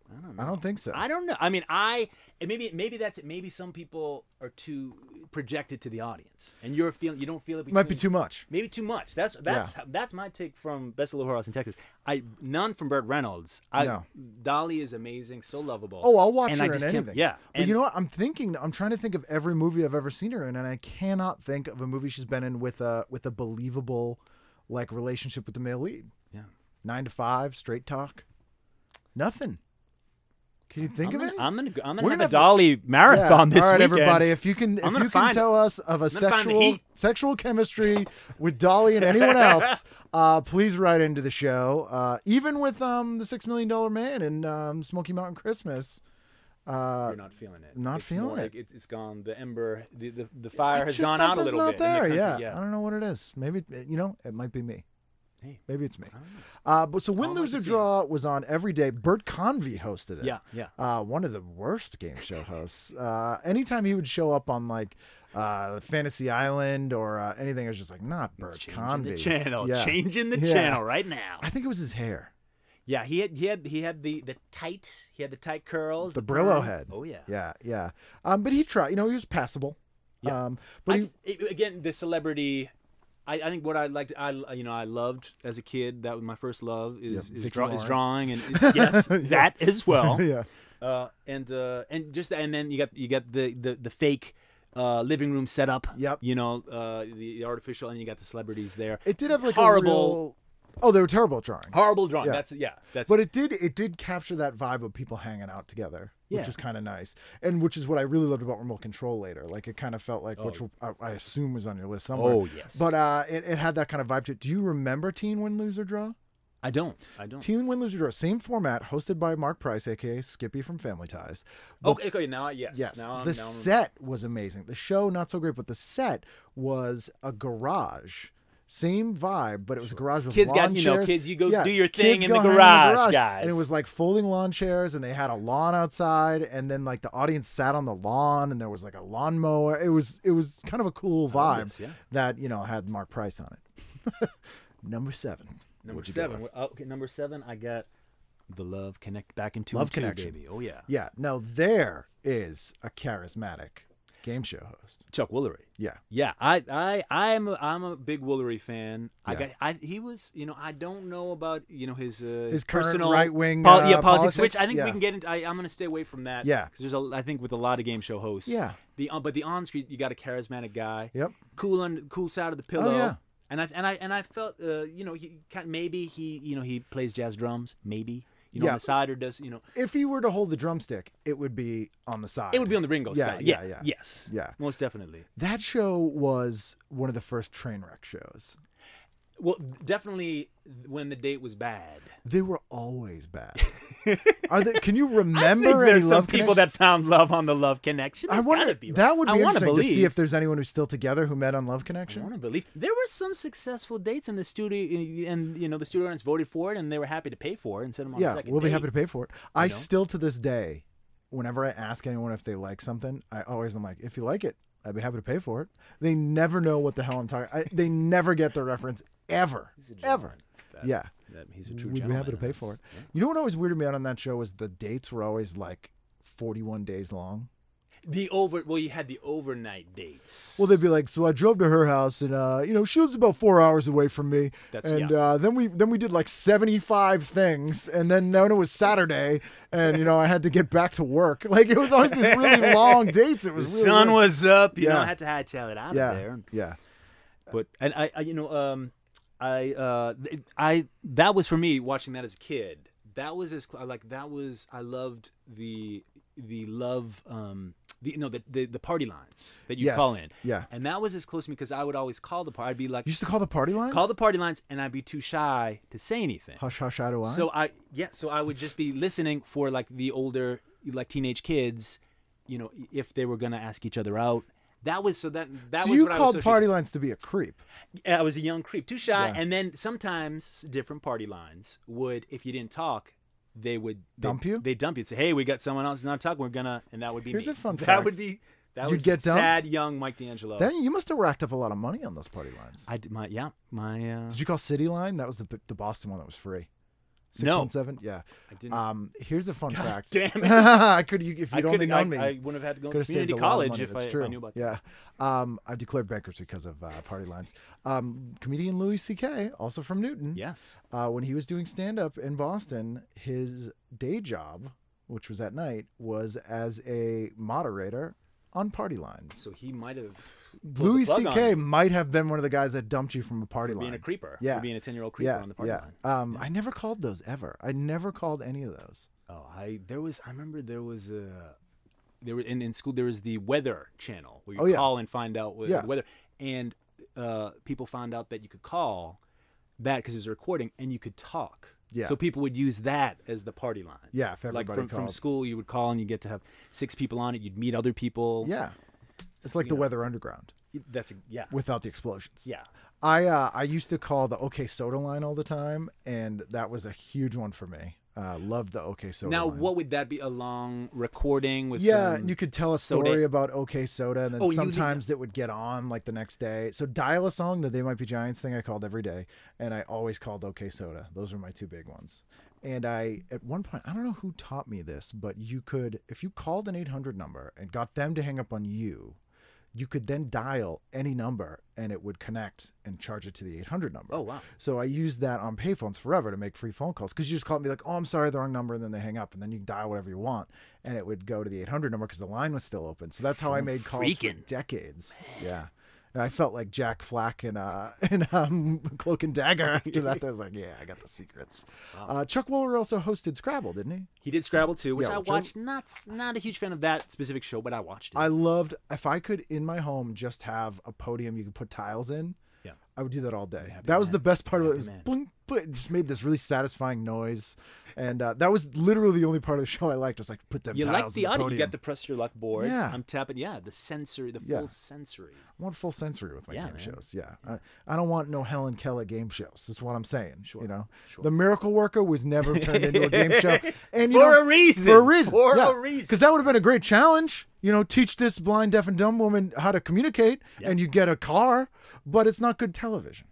I don't know. I don't think so. I don't know. I mean, I and maybe maybe that's it. Maybe some people are too projected to the audience, and you're feeling you don't feel it. It might be too much. Maybe too much. That's that's Yeah. that's my take from Best of Little Whorehouse in Texas. I none from Burt Reynolds. I, No. Dolly is amazing, so lovable. Oh, I'll watch and her I in just can't- anything. Yeah, But and you know what? I'm thinking. I'm trying to think of every movie I've ever seen her in, and I cannot think of a movie she's been in with a with a believable, like, relationship with the male lead. Yeah. Nine to Five, Straight Talk. Nothing. Can you think I'm of gonna, any? I'm gonna I'm gonna We're have gonna a have- Dolly marathon Yeah. this All right, weekend. everybody. If you can, if I'm gonna you can find- tell us of a gonna find the sexual heat. sexual chemistry with Dolly and anyone else, uh, please write into the show. Uh, even with um, the Six Million Dollar Man and um, Smoky Mountain Christmas. Uh, You're not feeling it. not it's feeling more it. Like it. It's gone. The ember, the the, the fire has it's just gone out a something's little not bit. there. in the country. yeah. yeah. I don't know what it is. Maybe you know it might be me. Hey, Maybe it's me. I don't know. Uh, but so Win, I'd like Lose, to or see Draw was on every day. Burt Convey hosted it. Yeah, yeah. Uh, one of the worst game show hosts. Uh, anytime he would show up on like uh, Fantasy Island or uh, anything, it was just like not Burt Changing Convey. the channel. Yeah. Changing the Yeah. channel right now. I think it was his hair, Yeah, he had he had he had the the tight he had the tight curls, the Brillo perm. head. Oh yeah. yeah, yeah. Um, but he tried. You know, he was passable. Yeah. Um, but I he, just- it- again, the celebrity. I, I think what I liked, I you know, I loved as a kid. That was my first love is Yeah, is, Vicki draw, is Lawrence. drawing and is, yes, that as well. yeah. Uh, and uh, and just and then you got you got the the, the fake uh, living room setup. Yep. You know, uh, the, the artificial, and you got the celebrities there. It did have like horrible, a real. Oh, they were terrible at drawing. horrible drawing. Yeah. That's yeah. That's But it did it did capture that vibe of people hanging out together, which Yeah. was kind of nice, and which is what I really loved about Remote Control later. Like it kind of felt like, which Oh. I, I assume was on your list somewhere. Oh, yes. But uh, it, it had that kind of vibe to it. Do you remember Teen Win, Lose, or Draw? I don't. I don't. Teen Win, Lose, or Draw, same format, hosted by Mark Price, aka Skippy from Family Ties. But Okay, okay, now yes. Yes, Now I'm, the now I'm- set was amazing. The show not so great, but the set was a garage. Same vibe, but it was a garage with Kids got- lawn you know, chairs. kids, you go Yeah, do your kids thing in go the hang garage, guys. And it was like folding lawn chairs, and they had a lawn outside, and then like the audience sat on the lawn, and there was like a lawnmower. It was it was kind of a cool I love vibe this, yeah. that you know had Mark Price on it. Number seven. Number What'd you go seven. with? Oh, okay, number seven. I got the Love Connect back into Love two, Connection. baby. Oh yeah. Yeah. Now there is a charismatic game show host. Chuck Woolery. Yeah. Yeah, I I I'm a, I'm a big Woolery fan. I Yeah. got I he was you know I don't know about you know his uh, His current personal right-wing, pol- uh, yeah politics, politics? which I think Yeah. we can get into. I, I'm going to stay away from that. Yeah. because there's a I think with a lot of game show hosts. Yeah. The uh, but the on screen you got a charismatic guy. Yep. Cool on cool side of the pillow. Oh, yeah. And I and I and I felt uh, you know he kind maybe he you know he plays jazz drums maybe you know Yeah. on the side or does you know If he were to hold the drumstick, it would be on the side. it would be on the Ringo Yeah, style. yeah, Yeah, yeah. Yes. Yeah. Most definitely. That show was one of the first train wreck shows. Well, definitely when the date was bad. They were always bad. Are they, can you I remember think any there's some love people connection? that found love on the Love Connection. I There's wonder. gotta be. That would be I wanna interesting believe. to see if there's anyone who's still together who met on Love I Connection. want to believe there were some successful dates in the studio, and you know the studio audience voted for it, and they were happy to pay for it and send them on a Yeah, second we'll be date. happy to pay for it. I know? still, to this day, whenever I ask anyone if they like something, I always am like, if you like it, I'd be happy to pay for it. They never know what the hell I'm talking. I, they never get the reference ever, He's a ever. gentleman. That- Yeah. that- he's a true We'd be gentleman. happy to pay for it. That's- You know what always weirded me out on that show was the dates were always like forty-one days long. yeah. The over well, you had the overnight dates. Well, they'd be like, so I drove to her house, and uh, you know, she lives about four hours away from me, That's- and yeah. uh, then we then we did like seventy-five things, and then then it was Saturday, and you know, I had to get back to work. Like it was always these really long dates. It the was really sun weird. was up. You know, Yeah. I had to hightail it out yeah of there. yeah But and I, I you know, um, I, uh, th- I that was for me watching that as a kid. That was as cl- like that was I loved the the love um the no the the, the party lines that you Yes. call in. Yeah. And that was as close to me because I would always call the party. I'd be like You used to call the party lines? call the party lines, and I'd be too shy to say anything. hush hush how do I? So I yeah, so I would just be listening for like the older like teenage kids, you know, if they were gonna ask each other out. That was so that that So was you what I called was party lines to be a creep. I was a young creep, too shy, Yeah. and then sometimes different party lines would, if you didn't talk, they would they, Dump you? They dump you. Say, hey, we got someone else not talking. We're gonna, and that would be Here's me. a fun That fact. would be that You'd was get dumped? sad young Mike D'Angelo. Then you must have racked up a lot of money on those party lines. I did my yeah my uh, Did you call City Line? That was the the Boston one that was free. six one seven? Yeah. I didn't. Um, here's a fun God fact. damn it. I could, if you'd I only could've- known I, me. I wouldn't have had to go to Could have saved community a lot of college money. if I, That's if true. I knew about that. Yeah. Um, I've declared bankruptcy because of uh, party lines. Um, comedian Louis C K, also from Newton. Yes. Uh, when he was doing stand-up in Boston, his day job, which was at night, was as a moderator on party lines. So he might have. Louis C K C might have been one of the guys that dumped you from a party line. being a creeper. Yeah. For being a ten-year-old creeper yeah, on the party yeah. line. Um, I never called those ever. I never called any of those. Oh, I there was. I remember there was a. There were in, in school. There was the weather channel where you Oh, yeah. call and find out what, Yeah. the weather, and uh, people found out that you could call that because it was a recording and you could talk. Yeah. So people would use that as the party line. Yeah, if like everybody from, from called. school, you would call and you get to have six people on it. You'd meet other people. Yeah. It's like You the know. Weather Underground That's a, yeah. without the explosions. Yeah. I uh, I used to call the OK Soda line all the time, and that was a huge one for me. Uh, loved the OK Soda Now, line. what would that be? A long recording with Yeah, some you could tell a soda- story about OK Soda, and then Oh, you did- sometimes it would get on like the next day. So dial a song, the They Might Be Giants thing I called every day, and I always called OK Soda. Those were my two big ones. And I, at one point, I don't know who taught me this, but you could, if you called an eight hundred number and got them to hang up on you, you could then dial any number and it would connect and charge it to the eight hundred number. Oh, wow. So I used that on payphones forever to make free phone calls, because you just call me like, oh, I'm sorry, the wrong number, and then they hang up, and then you can dial whatever you want, and it would go to the eight hundred number because the line was still open. So that's how I made calls for Freaking. decades. Yeah. And I felt like Jack Flack in, uh, in um, Cloak and Dagger after that. I was like, yeah, I got the secrets. Wow. Uh, Chuck Woolery also hosted Scrabble, didn't he? He did Scrabble too, which Yeah, I which I- watched. Not not a huge fan of that specific show, but I watched it. I loved, if I could in my home just have a podium you could put tiles in, Yeah. I would do that all day. Happy That was man. the best part of it. It Happy was man. blink, blink, it just made this really satisfying noise. And uh, that was literally the only part of the show I liked. I was like, put them You tiles like the in audio. You podium. get the press your luck board. Yeah. I'm tapping. Yeah, the sensory, the full Yeah. sensory. I want full sensory with my Yeah, game man. shows. Yeah. I, I don't want no Helen Keller game shows. That's what I'm saying. Sure, You know, sure. the Miracle Worker was never turned into a game show. And you For know, a reason. For a reason. For yeah. a reason. Because that would have been a great challenge. You know, teach this blind, deaf, and dumb woman how to communicate, Yeah. and you get a car, but it's not good television.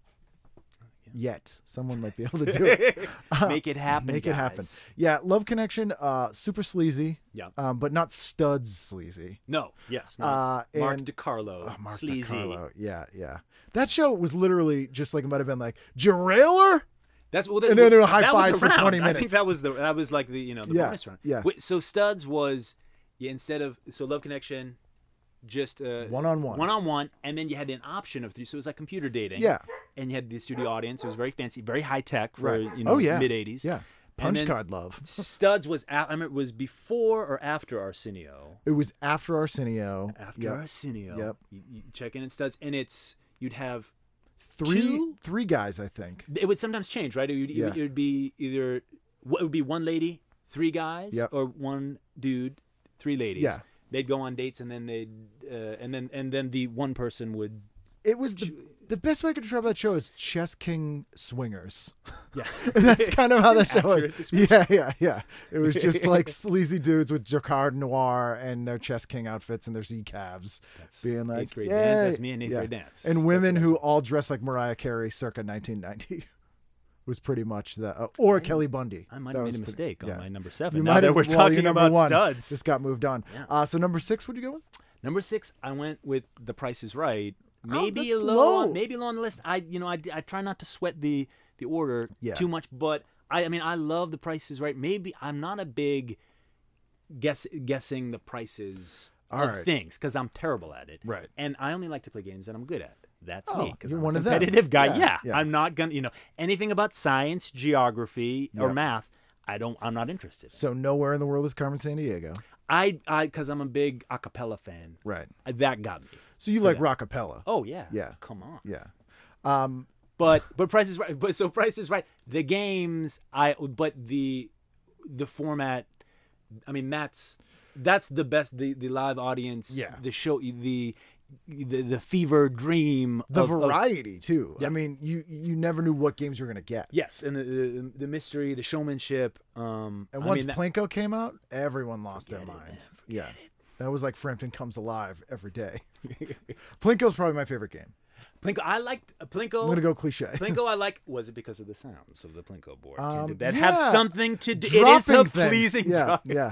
Yet someone might be able to do it. Make it happen. Make it happen. guys. Yeah, Love Connection, uh, super sleazy. Yeah. Um, but not studs sleazy. No. Yes. No. Uh, Mark and- DiCarlo. Oh, Mark sleazy. DiCarlo. Yeah, yeah. That show was literally just like, it might have been like, Jarailer? That's well. And then there were high that was fives for around. twenty I think minutes. that was the that was like the you know the Yeah, bonus round. yeah. Wait, so Studs was yeah instead of so Love Connection, just uh, One-on-one. one on one, and then you had an option of three. So it was like computer dating. Yeah. And you had the studio audience. It was very fancy, very high tech for Right. you know Oh, yeah. mid eighties. Yeah. And Punch then card love. Studs was a- I mean, it was before or after Arsenio. It was after Arsenio. After Yep. Arsenio. Yep. You, you check in in Studs, and it's you'd have Three, two? three guys, I think. it would sometimes change, right? It would, Yeah. it would be either what would be one lady, three guys, Yep. or one dude, three ladies. Yeah. They'd go on dates, and then they'd uh, and then and then the one person would. It was the the best way I could describe that show is Chess King Swingers. Yeah. That's kind of how that show accurate was. Yeah, yeah, yeah. It was just like sleazy dudes with Jacquard Noir and their Chess King outfits and their Z calves, That's being like, eighth grade "Yay." dance. That's me in eighth Yeah. grade dance. And That's women what who all dress like Mariah Carey, circa nineteen ninety, was pretty much the uh, or Kelly Bundy. I might That have was made a pretty- mistake yeah. on my number seven. You now might that have, we're well, talking your number about one Studs. just got moved on. Yeah. Uh, so number six, what'd you go with? Number six, I went with The Price is Right. Maybe that's a low, low. On, maybe low on the list. I, you know, I, I try not to sweat the the order Yeah. too much, but I, I mean, I love The Price is Right. Maybe I'm not a big guess guessing the prices All of right. things because I'm terrible at it. Right. And I only like to play games that I'm good at. That's Oh, me because you're I'm one a of them. competitive guy. Yeah, Yeah, yeah. I'm not gonna, you know, anything about science, geography, or Yep. math. I don't. I'm not interested. So nowhere in the world is Carmen Sandiego. I, I, because I'm a big acapella fan. Right. That got me. So you For like that. rockapella. Oh yeah. Yeah. Come on. Yeah. Um, But but Price is Right. But so Price is Right. The games I but the the format. I mean that's that's the best. The the live audience. Yeah. The show. The the the fever dream. the of, of- variety too. Yeah. I mean, you you never knew what games you were gonna get. yes, and the, the the mystery, the showmanship. Um, And I once mean, that- Plinko came out, everyone lost their Forget it, mind. man. Forget Yeah. That was like Frampton Comes Alive every day. Plinko's probably my favorite game. Plinko, I liked uh, Plinko. I'm gonna go cliche. Plinko, I like. Was it because of the sounds of the Plinko board? Um, Did that yeah. have something to do? It Dropping is a things. pleasing. Yeah, drop. yeah,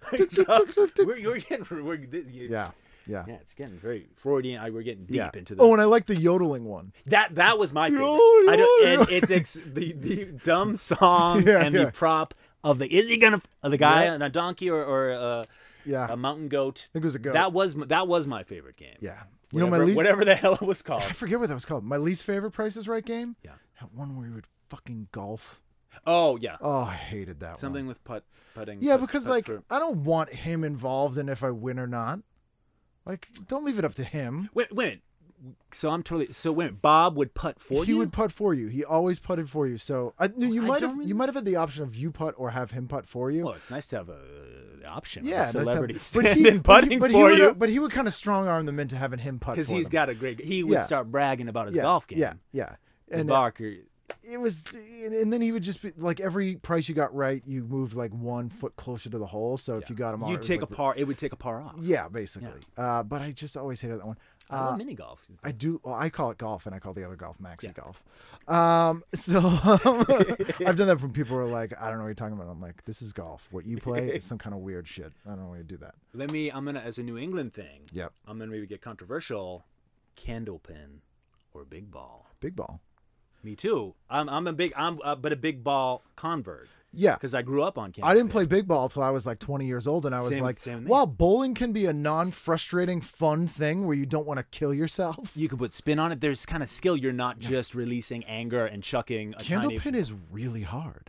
we're, you're getting. We're, it's, yeah, yeah. Yeah, it's getting very Freudian. I- We're getting deep Yeah. into the. Oh, and I like the yodeling one. That that was my favorite. Yo, I don't, yo, and it's ex, the the dumb song Yeah, and yeah. the prop of the is he gonna of the guy Yeah. on a donkey or or uh, Yeah, a mountain goat. I think it was a goat. That was m- that was my favorite game. yeah. Whatever, You know my least. whatever the hell it was called. I forget what that was called. My least favorite Price is Right game. Yeah. That one where you would fucking golf. Oh yeah, Oh, I hated that something one. with putt putting. Yeah, putt- because putt like for- I don't want him involved in if I win or not. Like, don't leave it up to him. wait wait. a minute. So I'm totally so wait. a minute, Bob would putt for he you. would putt for you. He always putted for you. So I, no, you I might don't have really- you might have had the option of you putt or have him putt for you. Well, it's nice to have a the option. yeah, of a nice to have- celebrity but stand he, in but he- putting but he for would, you But he would kind of strong arm them into having him putt because for he's them. got a great. He would Yeah. start bragging about his yeah, golf game. Yeah, yeah. And And uh, Barker. it was, and then he would just be like every price you got right, you moved like one foot closer to the hole. So if you got him on, You'd take a par. It would take a par off. Yeah, basically. Uh, but I just always hated that one. I love Uh, mini golf. I do. Well, I call it golf, and I call the other golf maxi Yeah. golf. Um, so I've done that from people who are like, I don't know what you're talking about. I'm like, this is golf. What you play is some kind of weird shit. I don't know why you do that. Let me. I'm gonna as a New England thing. Yep. I'm gonna maybe get controversial. Candlepin or big ball. Big ball. Me too. I'm. I'm a big. I'm. Uh, but a big ball convert Yeah. because I grew up on. Candlepin. I didn't play big ball till I was like twenty years old, and I was Same- like, same thing. while bowling can be a non-frustrating, fun thing where you don't want to kill yourself, You can put spin on it. There's kind of skill. You're not just releasing anger and chucking a tiny. Candlepin is really hard.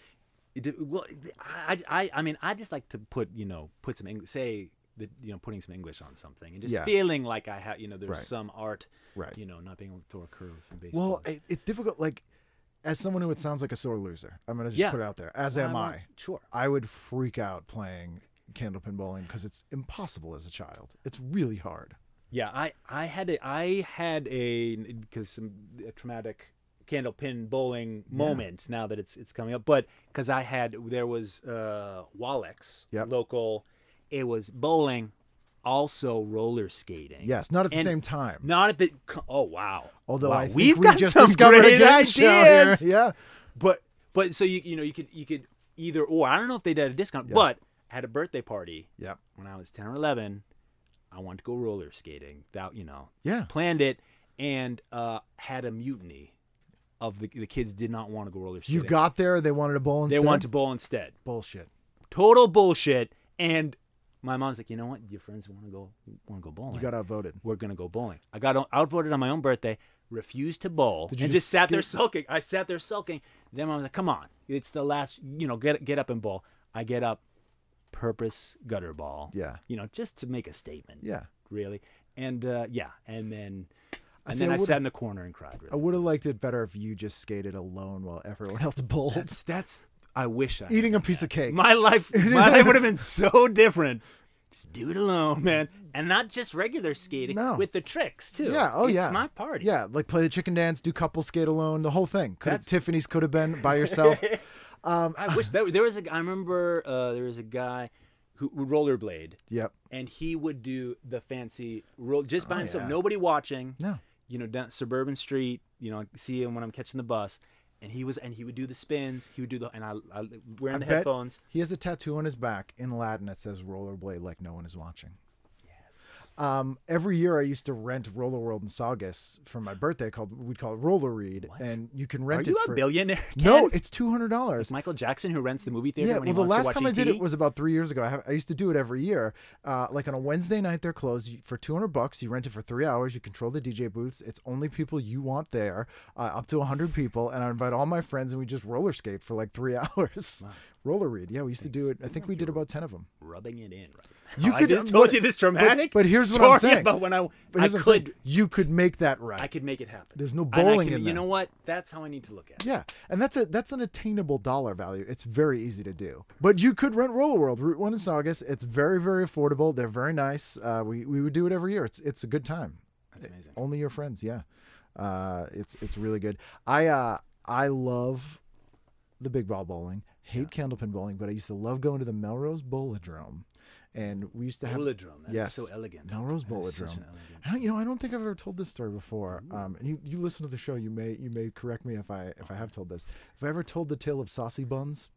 It- Well, I, I, I mean, I just like to put, you know, put some English, say, that, you know, putting some English on something and just Yeah. feeling like I have, you know, there's Right. some art, Right. you know, not being able to throw a curve in baseball. Well, it, it's difficult. Like, as someone who it sounds like a sore loser, I'm gonna just Yeah. put it out there. As Well, am want- I. Sure. I would freak out playing candlepin bowling because it's impossible as a child. It's really hard. Yeah, I, I had a, I had a, because some a traumatic candlepin bowling moment now that it's it's coming up, but because I had, there was uh, Wallex, Yep. local, it was bowling, also roller skating. Yes, not at the And same time. Not at the, oh wow. Although Wow, I think we've we got just some discovered great a game show here. ideas. Yeah. But but so you you know you could you could either or I don't know if they did a discount, Yeah. but I had a birthday party Yeah. when I was ten or eleven. I wanted to go roller skating. That you know, Yeah. planned it and uh, had a mutiny of the the kids did not want to go roller skating. You got there. They wanted to bowl they instead. wanted to bowl instead. bullshit. Total bullshit. And my mom's like, you know what? Your friends want to go want to go bowling. You got outvoted. We're gonna go bowling. I got outvoted on my own birthday. Refused to bowl Did you and just just sat there skip- sulking. I sat there sulking. Then I was like, "Come on, it's the last. You know, get get up and bowl." I get up, purpose gutter ball. Yeah. You know, just to make a statement. Yeah. Really. And uh, yeah, and then I and say then I I, would've- sat in the corner and cried. Really. I would have liked it better if you just skated alone while everyone else bowled. That's that's. I wish I had Eating a done piece that. of cake. My life, It is my like- life would have been so different. Just do it alone, man, and not just regular skating. No. With the tricks too. Yeah. Oh it's yeah. It's my party. Yeah. Like play the chicken dance, do couple skate alone, the whole thing. Could have That's- Tiffany's could have been by yourself. um, I wish there, there was a. I remember uh, there was a guy who would rollerblade, yep. and he would do the fancy roll just by Oh, himself, yeah. nobody watching. No. You know, down suburban street. You know, I see him when I'm catching the bus, and he was and he would do the spins. He would do the and I, I wearing I the bet headphones. He has a tattoo on his back in Latin that says rollerblade like no one is watching. Um, every year I used to rent Roller World in Saugus for my birthday. Called we'd call it RollerReid, and you can Are rent you it a for billionaire? no, Ken? it's two hundred dollars. It's Michael Jackson who rents the movie theater Yeah, when well, he the wants last to time watch I E T did it was about three years ago. I, have, I used to do it every year. Uh, like on a Wednesday night, they're closed You- for two hundred bucks. You rent it for three hours. You control the D J booths. It's only people you want there, uh, up to a hundred people, and I invite all my friends, and we just roller skate for like three hours. Wow. Roller read, yeah, we used to do it. I think we did about ten of them. rubbing it in. Right? You Oh, could- I just told but- you this dramatic. but here's what story I'm saying. About when I, But I here's what I'm saying. could, You could make that right. I could make it happen. There's no And I bowling can- in You there. know what? That's how I need to look at it. Yeah, and that's a that's an attainable dollar value. It's very easy to do. But you could rent Roller World Route One in Saugus. It's very very affordable. They're very nice. Uh, we we would do it every year. It's it's a good time. That's amazing. Only your friends. Yeah, uh, it's it's really good. I uh, I love the big ball bowling. Hate Candlepin bowling, but I used to love going to the Melrose Bowladrome. And we used to have Bowladrome. That's yes, so elegant. Melrose That is such Bowladrome. an elegant- I don't, you know, I don't think I've ever told this story before. Um, and you, you listen to the show, you may you may correct me if I if I have told this. If I ever told the tale of Saucy Buns,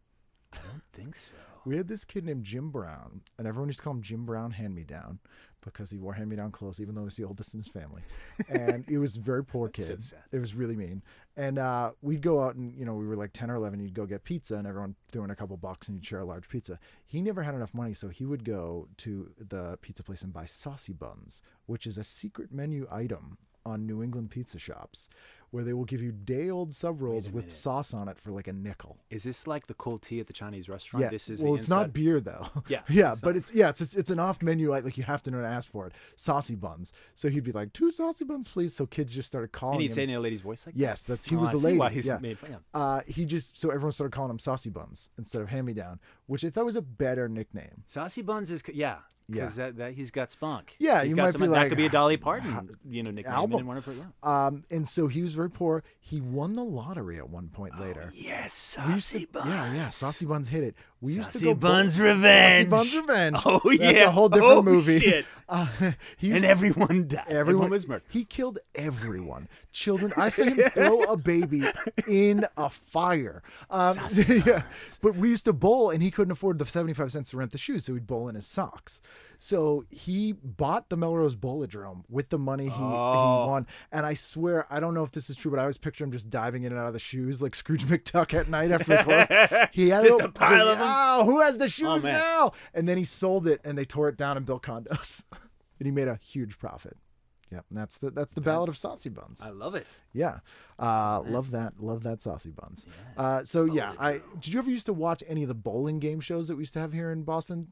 I don't think so. we had this kid named Jim Brown, and everyone used to call him Jim Brown Hand-Me-Down because he wore hand-me-down clothes, even though he was the oldest in his family. And he was a very poor kid. So sad. It was really mean. And uh, we'd go out and, you know, we were like ten or eleven, you'd go get pizza, and everyone threw in a couple bucks, and you'd share a large pizza. He never had enough money, so he would go to the pizza place and buy Saucy Buns, which is a secret menu item on New England pizza shops, where they will give you day-old sub rolls Wait a with minute. sauce on it for like a nickel. Is this like the cold tea at the Chinese restaurant? Yeah. This is well, the it's inside... not beer though. Yeah, yeah, it's but not. it's yeah, it's it's an off-menu like like you have to know to ask for it. Saucy Buns. So he'd be like, two saucy buns, please. So kids just started calling And he'd him. say it in a lady's voice like that? Yes, that's he Oh, was I a see lady. why he's yeah. made fun of. Uh, he just so everyone started calling him Saucy Buns instead of Hand Me Down, which I thought was a better nickname. Saucy Buns is yeah, because Yeah. that, that he's got spunk. Yeah, he's you got might some, be that like, could be a Dolly Parton, you know, nickname album. and one of her. Yeah. Um, and so he was very poor. He won the lottery at one point later. Yes, We used Saucy to- Buns. Yeah, yeah. Saucy Buns hit it. We used to Saucy go Buns bowl- Revenge. Saucy Buns Revenge. Oh That's yeah, a whole different oh, movie. Shit. Uh, he used And to- everyone died. Everyone was murdered. He killed everyone. Children. I saw him throw a baby in a fire. Um, yeah. But we used to bowl, and he couldn't afford the seventy-five cents to rent the shoes, so he'd bowl in his socks. So he bought the Melrose Bowladrome with the money he, Oh. he won. And I swear, I don't know if this is true, but I always picture him just diving in and out of the shoes like Scrooge McDuck at night after the close. He had Just a pile of 'em. Oh, who has the shoes man. now? And then he sold it, and they tore it down and built condos. And he made a huge profit. Yeah, and that's the that's the Ballad of Saucy Buns. I love it. Yeah, uh, love that, love that Saucy Buns. Uh, so yeah, I did you ever used to watch any of the bowling game shows that we used to have here in Boston?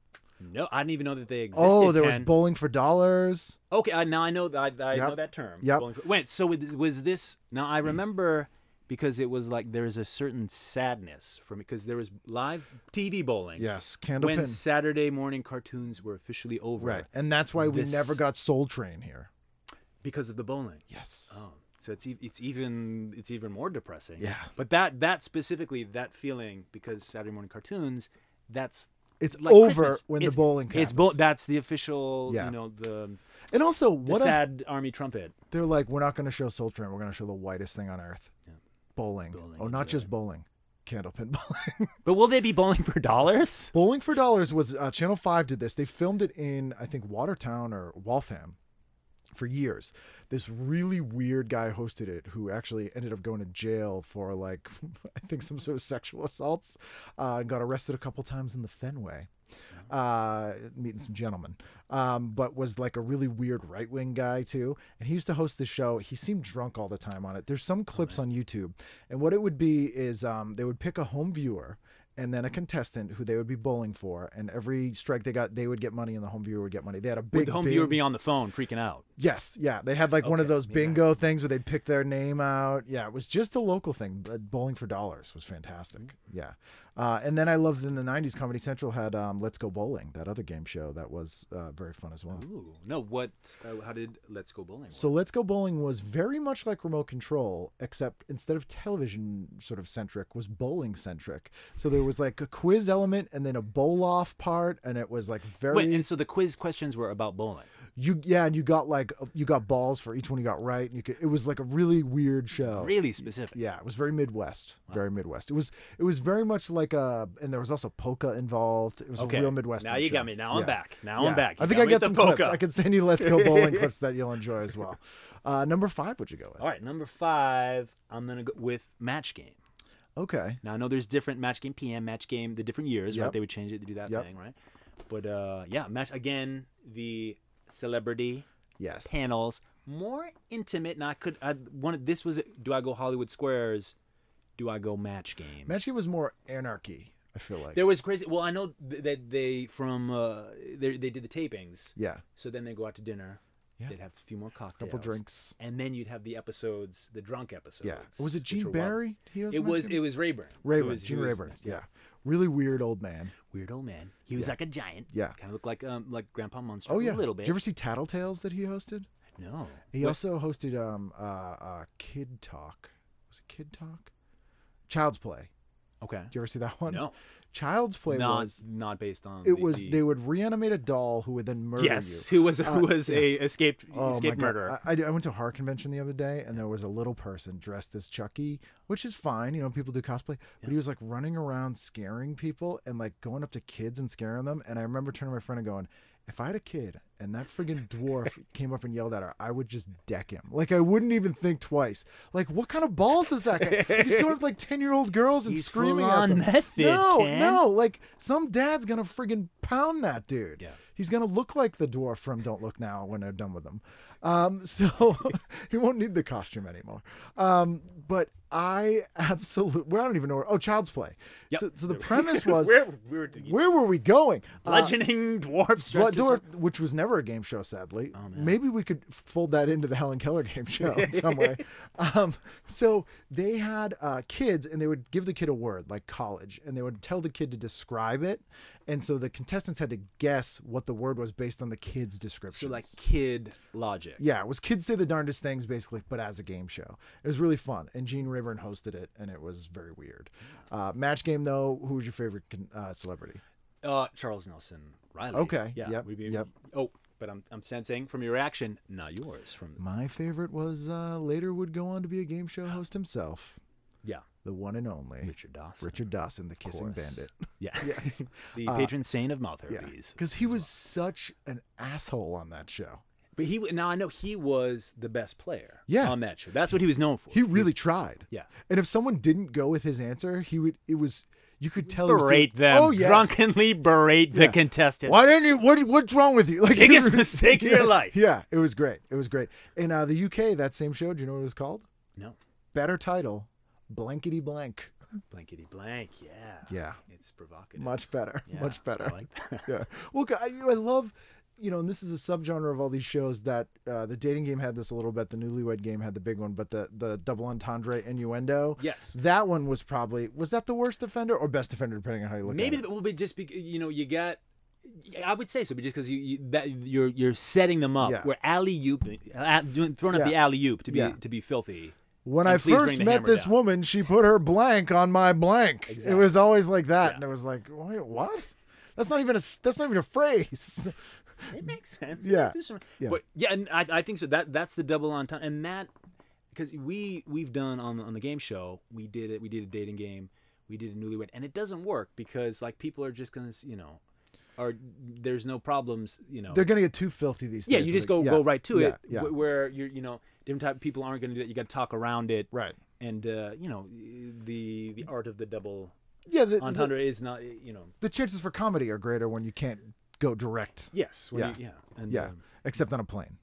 No, I didn't even know that they existed. Oh, there was Ken. Bowling for Dollars. Okay, I, now I know I, I Yep. know that term. Yep. Bowling for- Wait, so was was this? Now I remember because it was like there's a certain sadness for me because there was live T V bowling. Yes, When Candlepin. Saturday morning cartoons were officially over. Right, and that's why we This- never got Soul Train here. Because of the bowling. Yes. Oh, so it's e- it's even it's even more depressing. Yeah. But that that specifically that feeling because Saturday morning cartoons, that's It's like over Christmas. when It's- the bowling It's happens. bo- that's the official. Yeah. You know the, And also, the what a, sad army trumpet. they're like, we're not going to show Soul Train. We're going to show the whitest thing on earth. Yeah. Bowling. Bowling Oh, is not right. just bowling. Candlepin bowling. But will they be bowling for dollars? Bowling for Dollars was uh, Channel five did this. They filmed it in I think Watertown or Waltham for years. This really weird guy hosted it who actually ended up going to jail for like I think some sort of sexual assaults uh, and got arrested a couple times in the Fenway. Uh, meeting some gentlemen, um, but was like a really weird right-wing guy too. And he used to host the show. He seemed drunk all the time on it. There's some clips on YouTube, and what it would be is um, they would pick a home viewer and then a contestant who they would be bowling for, and every strike they got, they would get money, and the home viewer would get money. They had a big Would the home bing- viewer be on the phone freaking out? Yes, yeah. They had like one of Okay, those maybe I bingo things where they'd pick their name out. Yeah, it was just a local thing. But Bowling for Dollars was fantastic. Mm-hmm. Yeah. Uh, and then I loved in the nineties, Comedy Central had um, Let's Go Bowling, that other game show that was uh, very fun as well. Ooh, no. What? Uh, how did Let's Go Bowling work? So Let's Go Bowling was very much like Remote Control, except instead of television sort of centric, was bowling centric. So there was like a quiz element and then a bowl off part, and it was like very. Wait, and so the quiz questions were about bowling. You yeah, and you got like you got balls for each one you got right, and you could. It was like a really weird show. Really specific. Yeah, it was very Midwest, very Midwest. It was it was very much like a, and there was also polka involved. It was Okay. a real Midwest. Now you got me. Now I'm Yeah. back. Now Yeah. I'm back. You I think got I me get with some the clips. polka. I can send you Let's Go Bowling clips that you'll enjoy as well. Uh, number five, would you go with? All right, number five. I'm gonna go with Match Game. Okay. Now I know there's different Match Game P M, Match Game, the different years, Yep. right? They would change it to do that Yep. thing, right? But uh, yeah, match again. The celebrity Yes. panels, more intimate. Now I could. I wanted. This was. Do I go Hollywood Squares? Do I go Match Game? Match Game was more anarchy, I feel like. There was crazy. Well, I know th- that they from uh, they they did the tapings. yeah. So then they go out to dinner. Yeah. They'd have a few more cocktails, Couple drinks. and then you'd have the episodes, the drunk episodes. Yeah. Was it which Gene were wild. Barry? He was It Match was. Game? It was Rayburn. Rayburn. It was- Gene it was- Rayburn. Yeah. Really weird old man. Weird old man. He was Yeah. like a giant. Yeah. Kind of looked like um like Grandpa Munster. Oh yeah. A little bit. Did you ever see Tattletales that he hosted? No. He What- also hosted um uh, uh Kid Talk. Was it Kid Talk? Child's Play. Okay. Did you ever see that one? No. Child's Play Not was not based on. it the, was the, they would reanimate a doll who would then murder yes, you. who was who Uh, was yeah. a escaped Oh escaped my God. murderer. I, I I went to a horror convention the other day, and there was a little person dressed as Chucky, which is fine. You know, people do cosplay, but he was like running around scaring people and like going up to kids and scaring them. And I remember turning to my friend and going, if I had a kid and that friggin' dwarf came up and yelled at her, I would just deck him. Like, I wouldn't even think twice. Like, what kind of balls is that guy? He's going up to like ten-year-old girls and He's screaming full at on them. method, no, Ken. no. Like, some dad's gonna friggin' pound that dude. Yeah. He's gonna look like the dwarf from Don't Look Now when they're done with him. Um, so he won't need the costume anymore. Um, but I absolutely, well, I don't even know where, oh, Child's Play. Yep. So, so the premise was, where, where, where were we going? Uh, bludgeoning dwarfs Blood dressed as- Door, which was never a game show, sadly. Oh, man. Maybe we could fold that into the Helen Keller game show in some way. Um, so they had uh, kids, and they would give the kid a word, like college, and they would tell the kid to describe it. And so the contestants had to guess what the word was based on the kid's description. So like kid logic. Yeah, it was kids say the darndest things, basically, but as a game show. It was really fun, and Gene Rayburn hosted it, and it was very weird. Uh, match game, though, who was your favorite uh, celebrity? Uh, Charles Nelson Riley. Okay, Yeah. yep, we'd be- yep. Oh, but I'm I'm sensing from your reaction, not yours. From My favorite was uh, later would go on to be a game show host himself. yeah, The one and only Richard Dawson. Richard Dawson, the kissing course. bandit. Yeah. Yes. the Uh, patron saint of mouth Yeah, herpes. because he was such an asshole on that show. But he now I know he was the best player. Yeah. On that show, that's what he was known for. He really was- tried. Yeah. And if someone didn't go with his answer, he would. It was you could tell. he was berate doing- them. Oh yes. Drunkenly berate the Yeah. contestants. Why didn't you? What, what's wrong with you? Like Biggest it was- mistake of yeah, your life. Yeah, it was great. It was great. In uh, the U K, that same show, do you know what it was called? No. Better title, Blankety Blank. Blankety blank. Yeah. Yeah. It's provocative. Much better. Yeah, Much better. I like that. Yeah. Well, I, you know, I love, you know, and this is a subgenre of all these shows that uh, the dating game had this a little bit. The Newlywed Game had the big one, but the the double entendre innuendo. Yes. That one was probably was that the worst offender or best offender, depending on how you look Maybe at it. it will be just because you know you got. I would say so, but just because you, you that you're you're setting them up. Yeah. We're alley oop, doing throwing up Yeah. the alley oop to be Yeah. to be filthy. When And I please bring first the met hammer this down. woman, she put her blank on my blank. Exactly. It was always like that, Yeah. and it was like, wait, what? That's not even a that's not even a phrase. It makes sense. Yeah. There's some- Yeah. But yeah, and I, I think so. That that's the double entendre, and that because we we've done on the, on the game show, we did it. We did a dating game. We did a newlywed, and it doesn't work because like people are just gonna you know, or there's no problems you know. They're gonna get too filthy these days. Yeah, you just go Like, go yeah, right to yeah, it. Yeah. wh- Where you're you know different type of people aren't gonna do that. You got to talk around it. Right. And uh, you know the the art of the double Yeah. The, entendre the, is not you know the chances for comedy are greater when you can't go direct. yes when Yeah. you, yeah and, Yeah. um, except on a plane.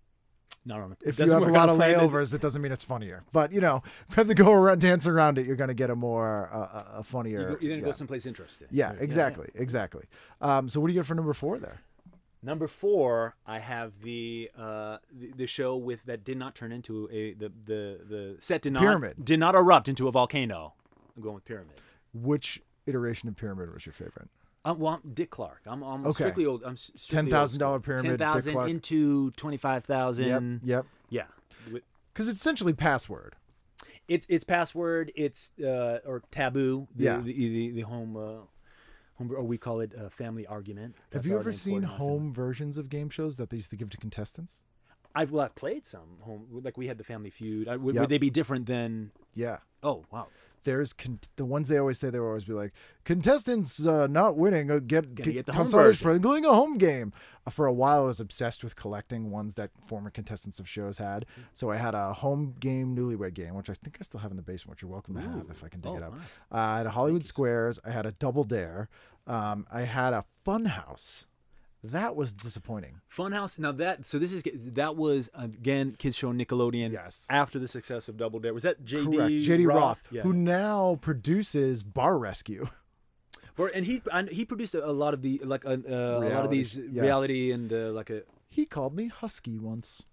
no, no, no. If It you doesn't have a work lot on of plane. layovers, it doesn't mean it's funnier. But you know, if you have to go around, dance around it, you're going to get a more uh, a- a funnier. You go, you're gonna yeah. go someplace interesting. Yeah, Yeah, exactly, exactly. Um, so what do you get for number four there? Number four, I have the uh the, the show with that did not turn into a the the the set did not Pyramid. did not erupt into a volcano. I'm going with Pyramid. Which iteration of Pyramid was your favorite? Um, well, I'm Dick Clark. I'm, I'm Okay. strictly old. I'm s- strictly ten thousand dollar old school. Pyramid, Dick ten thousand Clark. into twenty five Yep, thousand. yep. Yeah. With- Because it's essentially password. It's it's password. It's uh or taboo. The, Yeah. The the, the home. Uh, Home, or we call it a family argument. Have That's you already ever seen important in my family. home versions of game shows that they used to give to contestants? I've well, I've played some home. Like we had the Family Feud. I, would, Yep. would they be different than? Yeah. Oh wow. There's con- the ones they always say they will always be like contestants uh, not winning uh, get, Gotta get the home consolidated version. for doing a home game. Uh, for a while, I was obsessed with collecting ones that former contestants of shows had. So I had a home game newlywed game, which I think I still have in the basement, which you're welcome to have Ooh. if I can dig Oh, it up. wow. Uh, I had a Hollywood Squares. I had a Double Dare. Um, I had a Fun House. That was disappointing. Funhouse. Now that so this is that was again kids show Nickelodeon. Yes. After the success of Double Dare, was that J D Correct. J D Roth, Yeah. who now produces Bar Rescue. Or- and he and he produced a, a lot of the like a, uh, a lot of Reality, these yeah. reality and uh, like a He called me Husky once.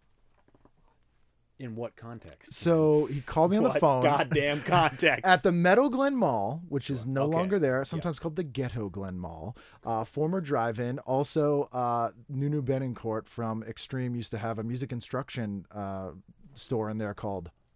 in what context? So he called me on the What phone. goddamn context. At the Meadow Glen Mall, which is no Okay. longer there, sometimes called the Ghetto Glen Mall, uh, former drive-in. Also, uh, Nunu Benincourt from Extreme used to have a music instruction uh, store in there called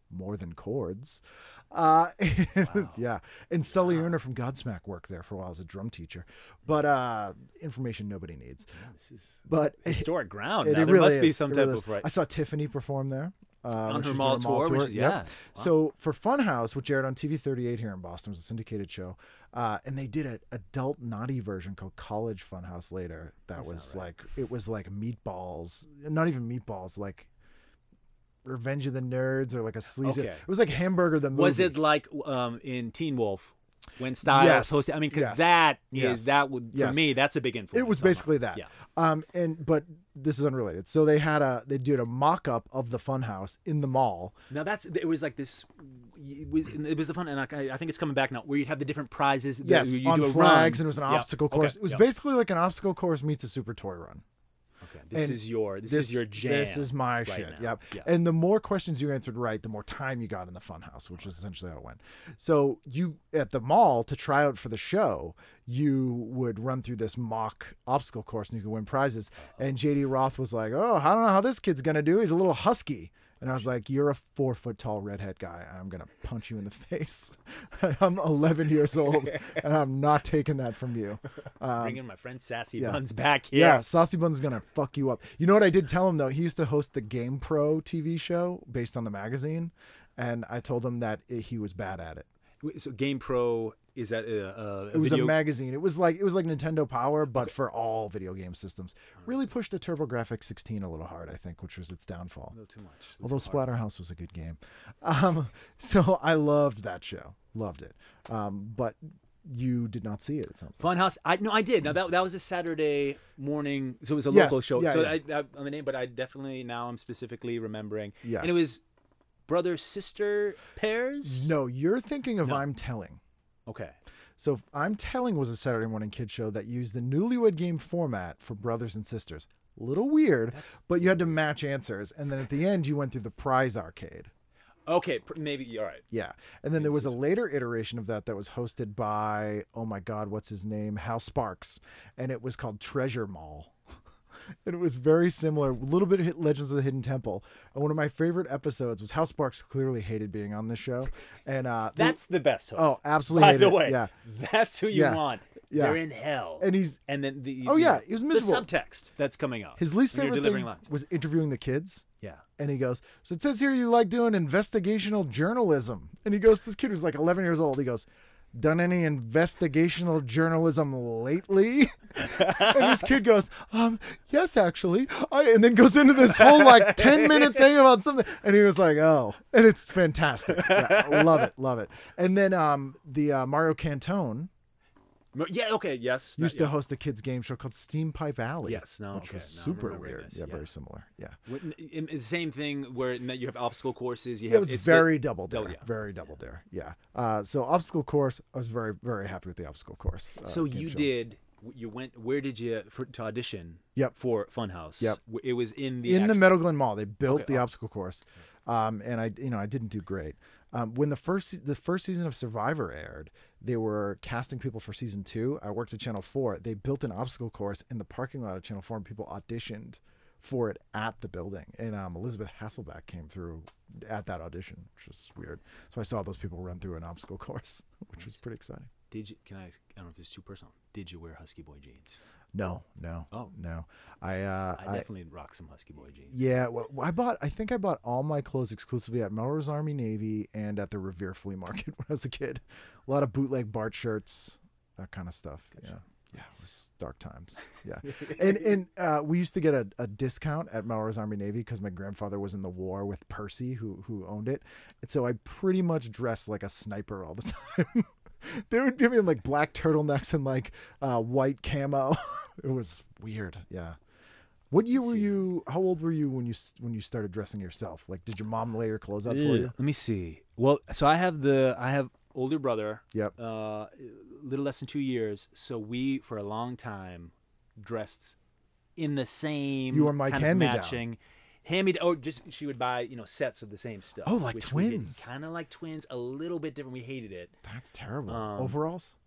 more than chords. Uh, and, Wow. Yeah. And Sully Erner from Godsmack worked there for a while as a drum teacher. But uh, information nobody needs. Yeah, this is But historic ground. It, Now. it There really must be is. some It type really of is. right. I saw Tiffany perform there. Uh, On when her she was mall doing a tour, which is- Yep. yeah. Wow. So for Funhouse, which aired on T V thirty-eight here in Boston, was a syndicated show, uh, and they did an adult naughty version called College Funhouse later. That That's was not right. like it was like meatballs, not even meatballs, like Revenge of the Nerds or like a sleazy. Okay. It was like Hamburger the movie. Was it like um, in Teen Wolf when Styles Yes. hosted? I mean, because Yes. that is Yes. that would for Yes. me that's a big influence. It was on my- basically that. Yeah. Um, and but this is unrelated. So they had a they did a mock up of the Funhouse in the mall. Now that's it was like this. It was it was the fun, and I, I think it's coming back now, where you'd have the different prizes. that Yes, you on do a flags, run. and it was an Yeah. obstacle Okay. course. It was Yeah. basically like an obstacle course meets a super toy run. Okay. This and is your this, is your jam. This is my right shit. now. Yep. Yeah. And the more questions you answered right, the more time you got in the Funhouse, which is essentially how it went. So you at the mall to try out for the show, you would run through this mock obstacle course and you could win prizes. And J D Roth was like, "Oh, I don't know how this kid's gonna do. He's a little husky." And I was like, "You're a four foot tall redhead guy. I'm gonna punch you in the face. I'm eleven years old, and I'm not taking that from you." Um, Bringing my friend Saucy yeah. Buns back here. Yeah, Saucy Buns is gonna fuck you up. You know what I did tell him though? He used to host the Game Pro T V show based on the magazine, and I told him that it, he was bad at it. Wait, So Game Pro is that a, a, a It was video? a magazine. It was like it was like Nintendo Power, but for all video game systems. Really pushed the TurboGrafx sixteen a little hard, I think, which was its downfall. A little too much. A Although little too hard. Splatterhouse was a good game, um, so I loved that show, loved it. Um, but you did not see it. It sounds like. Funhouse. I no, I did. Now that that was a Saturday morning, so it was a Yes, local show. yeah, so yeah. I, I on the name, but I definitely now I'm specifically remembering. Yeah. And it was brother sister pairs. No, you're thinking of No. I'm Telling. Okay. So I'm Telling was a Saturday morning kid show that used the Newlywed Game format for brothers and sisters. A little weird, That's- but you had to match answers, and then at the end you went through the prize arcade. Okay. pr- Maybe. All right. Yeah, and then there was a later iteration of that that was hosted by, oh my God, what's his name? Hal Sparks, and it was called Treasure Mall. And it was very similar, a little bit of hit Legends of the Hidden Temple. And one of my favorite episodes was Hal Sparks clearly hated being on this show, and uh, the- That's the best host. oh, absolutely By hated the it. way, Yeah, that's who you Yeah. want. Yeah. They're in hell. and he's and then the Oh, you yeah, know, he was miserable. The subtext that's coming up. his least when you're favorite delivering thing lines. was interviewing the kids. Yeah. And he goes, "So it says here you like doing investigational journalism." And he goes, this kid was like eleven years old. He goes, "Done any investigational journalism lately?" And this kid goes, um, "Yes, actually." I, and then goes into this whole like ten minute thing about something. And he was like, "Oh," and it's fantastic. Yeah, love it. Love it. And then um, the uh, Mario Cantone Mo- Yeah. Okay. Yes. used that- to yeah. host a kids game show called Steam Pipe Alley. Yes, no, Which okay, was now I'm super remembering weird. this, Yeah, yeah. very similar. Yeah. When- in- in the same thing where you have obstacle courses. You It have was it's very the- double dare. Oh, yeah. Very double dare. Yeah. Uh, so obstacle course, I was very very happy with the obstacle course. Uh, So game you show. did. You went. Where did you for, to audition? Yep. For Funhouse. Yep. W- It was in the in the actual- Meadow Glen Mall. They built Okay, the oh. obstacle course, um, and I you know I didn't do great. Um, when the first se- the first season of Survivor aired, they were casting people for season two. I worked at Channel Four. They built an obstacle course in the parking lot of Channel Four, and people auditioned for it at the building. And um, Elizabeth Hasselbeck came through at that audition, which was weird. So I saw those people run through an obstacle course, which was pretty exciting. Did you? Can I? I don't know if this is too personal. Did you wear Husky Boy jeans? No, no, Oh. no. I uh, I definitely rock some Husky Boy jeans. Yeah, well, I bought. I think I bought all my clothes exclusively at Melrose Army Navy and at the Revere Flea Market when I was a kid. A lot of bootleg Bart shirts, that kind of stuff. Yeah, yeah, it was dark times. Yeah, and and uh, we used to get a, a discount at Melrose Army Navy because my grandfather was in the war with Percy, who who owned it, and so I pretty much dressed like a sniper all the time. They would give me like black turtlenecks and like uh, white camo. It was weird. Yeah. What year Let's were see. you? How old were you when you s- when you started dressing yourself? Like, did your mom lay your clothes out for you? Let me see. Well, so I have the I have older brother. Yep. Uh, a little less than two years. So we for a long time dressed in the same. You were my kind of hand-me-down. matching. Hand me or just she would buy you know sets of the same stuff. Oh, like twins. Kind of like twins, a little bit different. We hated it. That's terrible. Um, Overalls?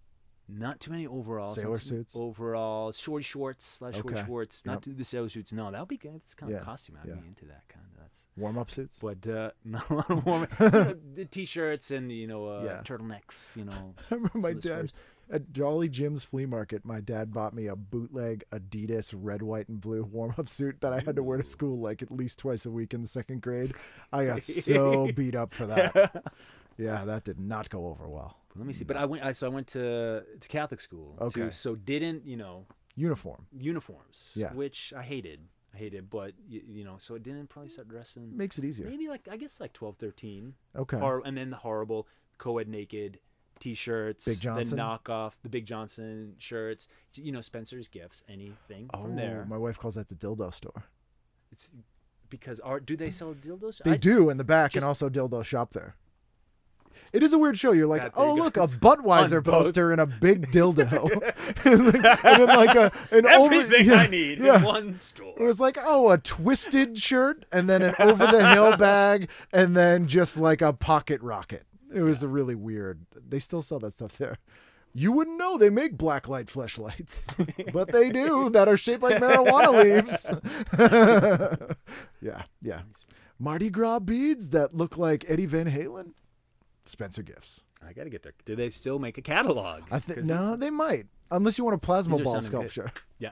Not too many overalls. Sailor Not too many suits? Overalls, shorty shorts slash short Okay. shorts. Not Yep. to the sailor suits. No, that would be good. It's kind of Yeah, costume. I'd yeah. be into that kind of. hats. Warm-up suits. But uh, not a lot of warm. You know, the t-shirts and you know uh, Yeah. turtlenecks. You know. I remember some my of the dad skirts. at Jolly Jim's flea market. My dad bought me a bootleg Adidas red, white, and blue warm-up suit that I had to wear to school like at least twice a week in the second grade. I got so beat up for that. Yeah, that did not go over well. Let me see. But I went. I, so I went to to Catholic school. Okay. Too, so didn't you know Uniform uniforms? Yeah. Which I hated. I hated. But you, you know, so I didn't probably start dressing. makes it easier. Maybe like I guess like twelve, thirteen. Okay. Hor- and then the horrible co-ed naked t-shirts, Big Johnson? the knockoff, the Big Johnson shirts. You know, Spenser's Gifts, anything Oh, from there. my wife calls that the dildo store. It's because are do they sell dildos? They I, do in the back, just- and also dildo shop there. It is a weird show. You're like, God, there oh you go. look, a It's Budweiser on both. poster and a big dildo, and then like a an Everything over, I yeah, need yeah. in one store. It was like, oh, a twisted shirt, and then an over the hill bag, and then just like a pocket rocket. It was a really weird. They still sell that stuff there. You wouldn't know they make blacklight fleshlights, but they do that are shaped like marijuana leaves. yeah, yeah. Mardi Gras beads that look like Eddie Van Halen. Spenser Gifts. I gotta get there. Do they still make a catalog? I think 'Cause no, it's- they might, unless you want a plasma These are ball sounding good. sculpture. Yeah.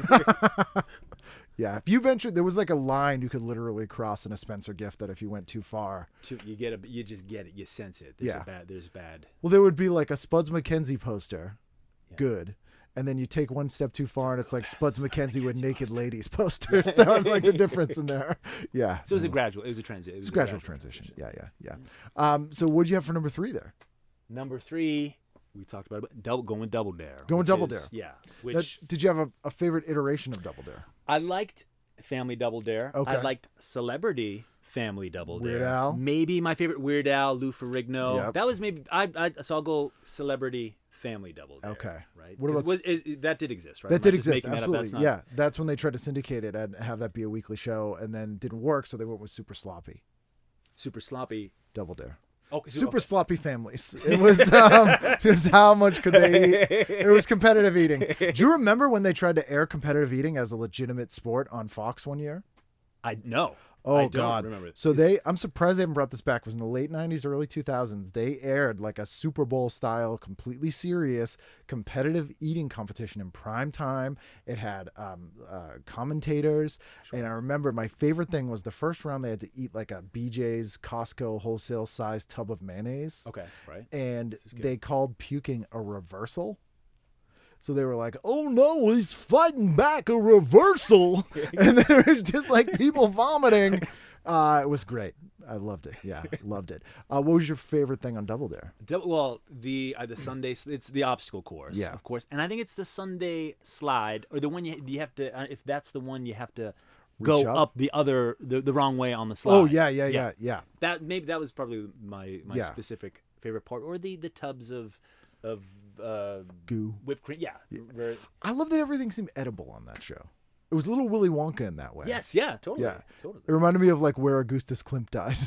Yeah, if you ventured, there was like a line you could literally cross in a Spenser gift that if you went too far, Too- you get a, you just get it. You sense it. There's Yeah. a bad. There's bad. well, there would be like a Spuds MacKenzie poster, Yeah. good, and then you take one step too far and it's like past Spuds the Spud MacKenzie with MacKenzie naked poster. ladies posters. That was like the difference in there. Yeah, So it was a gradual. It was a transition. It was it's a a gradual transition. Yeah, yeah, yeah. Um, so what do you have for number three there? Number three, we talked about it, double going double dare. Going which Double is- Dare. Yeah. That- Which did you have a, a favorite iteration of Double Dare? I liked Family Double Dare. Okay. I liked Celebrity Family Double Weird Dare. Al. Maybe my favorite Weird Al, Lou Ferrigno. Yep. That was maybe I, I so I'll go Celebrity Family Double Dare. Okay. Right. What 'Cause about was, s- it, it- that did exist, right? That I'm did not just exist, making that up. absolutely. That's not- Yeah, that's when they tried to syndicate it and have that be a weekly show, and then didn't work, so they went with Super Sloppy Super sloppy. Double Dare. Oh, so- Super okay. sloppy families. It was um, just how much could they eat? It was competitive eating. Do you remember when they tried to air competitive eating as a legitimate sport on Fox one year? I no. Oh I don't God! remember. So Is- they, I'm surprised they haven't brought this back. It was in the late nineties, early two thousands. They aired like a Super Bowl style, completely serious competitive eating competition in prime time. It had um, uh, commentators, and I remember my favorite thing was the first round. They had to eat like a B J's Costco wholesale size tub of mayonnaise, Okay. Right. and is good. they called puking a reversal. So they were like, "Oh no, he's fighting back a reversal," and then it was just like people vomiting. Uh, it was great. I loved it. Yeah, loved it. Uh, what was your favorite thing on Double Dare? Double- Well, the uh, the Sunday it's the obstacle course, Yeah. of course, and I think it's the Sunday slide or the one you you have to uh, if that's the one you have to go Reach up. up? the other the, the wrong way on the slide. Oh yeah, yeah, yeah, yeah. That maybe that was probably my my Yeah. specific favorite part, or the the tubs of of uh, Goo. whipped cream. Yeah. Very- I love that everything seemed edible on that show. It was a little Willy Wonka in that way. yes. Yeah. Totally. Yeah. Totally. It reminded me of like where Augustus Klimt died.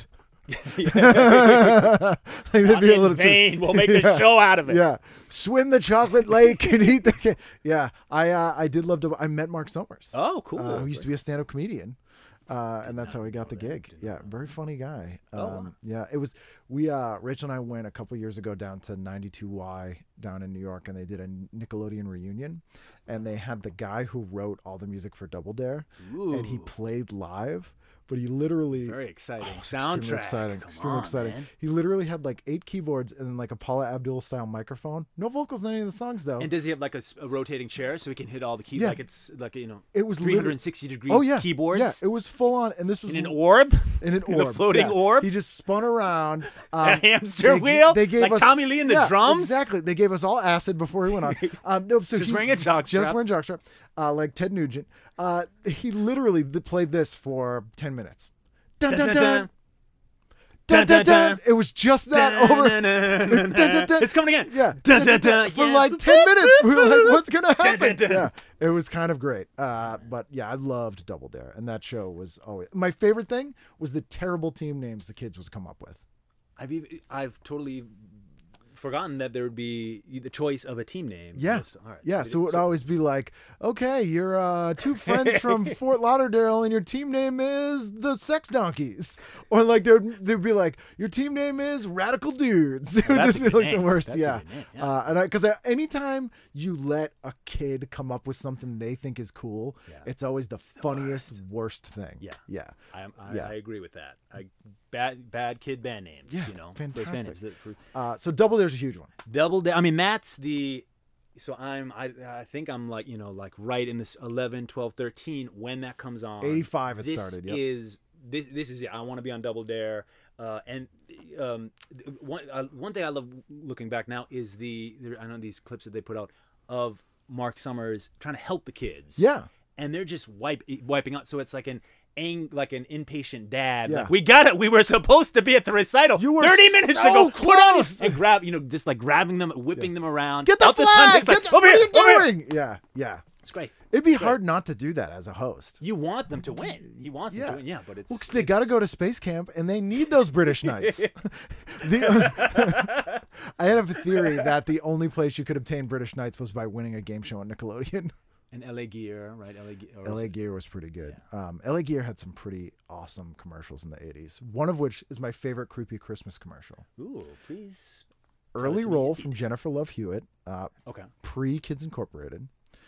Yeah. Like, there'd be a In little vain. We'll make Yeah. a show out of it. Yeah, swim the chocolate lake and eat the. Ca- yeah, I uh, I did love to. I met Mark Summers. Oh, cool. Uh, who used to be a stand-up comedian, uh, and that's how he got the know that. gig. Yeah, very funny guy. Um, Oh, wow. Yeah, it was. We uh, Rachel and I went a couple years ago down to ninety-two Y down in New York, and they did a Nickelodeon reunion, and they had the guy who wrote all the music for Double Dare, and he Ooh. played live. But he literally Very exciting. Oh, it's Soundtrack. extremely exciting. Come extremely on, exciting. man. He literally had like eight keyboards and then like a Paula Abdul style microphone. No vocals in any of the songs though. And does he have like a, s- a rotating chair so he can hit all the keys? Yeah. Like it's like you know, It was three liter- hundred sixty degree oh yeah, keyboards. Yeah, it was full on, and this was in an l- orb, in an in a orb, floating yeah. orb? He just spun around. a Um, hamster they, wheel. They gave like us Tommy Lee and the yeah, drums. Exactly. They gave us all acid before he went on. Um, no, so Just he- wearing a jockstrap. Just wearing a jockstrap, uh, like Ted Nugent. Uh, he literally th- played this for ten minutes. Dun dun dun. Dun, dun, dun. It was just that over. Dun, dun, dun. It's coming again. Yeah, Dun, dun, dun. for Yeah. like ten minutes. We were like, "What's gonna Dun, happen?" dun, dun. Yeah, it was kind of great. Uh, but yeah, I loved Double Dare, and that show was always my favorite thing. Was the terrible team names the kids would come up with. I've even, I've totally forgotten that there would be the choice of a team name. Yeah. Yes. All right. Yeah. So it would always be like, okay, you're uh, two friends from Fort Lauderdale and your team name is the Sex Donkeys. Or like there'd, there'd be like, your team name is Radical Dudes. It would That's just a be good like the name. worst. That's a yeah. good name, yeah. Uh, and because anytime you let a kid come up with something they think is cool, Yeah. it's always the funniest, worst. worst thing. Yeah. Yeah. I, I, Yeah. I agree with that. I, bad bad kid band names. Yeah, You know, fantastic. First band names. That- for- Uh, so Double Dare's a huge one. Double Dare. I mean, Matt's the. So I'm. I I think I'm like you know like right in this eleven, twelve, thirteen when that comes on. eighty-five it this started. Yep. is this this is it. I want to be on Double Dare. Uh, and um, one uh, one thing I love looking back now is the there, I know these clips that they put out of Mark Summers trying to help the kids. Yeah. And they're just wipe wiping out. So it's like an ang like an impatient dad. Yeah. Like, we got it. We were supposed to be at the recital You were thirty minutes so ago. Put on close. this and grab, you know, just like grabbing them, whipping them around. Get the Up flag! sun, it's Get like, the- over what here, are over you here. doing? Yeah. Yeah. It's great. It'd be Great. hard not to do that as a host. You want them to win. He wants them Yeah. to win. Yeah, but it's Well, because they got to it's- go to space camp and they need those British nights. The- I had a theory that the only place you could obtain British nights was by winning a game show on Nickelodeon. And L A Gear, right? L A Gear. or L A is it- Gear was pretty good. Um, L A Gear had some pretty awesome commercials in the eighties. One of which is my favorite creepy Christmas commercial. Ooh, please. tell it Early to me. roll from Jennifer Love Hewitt, uh, Okay. pre Kids Incorporated.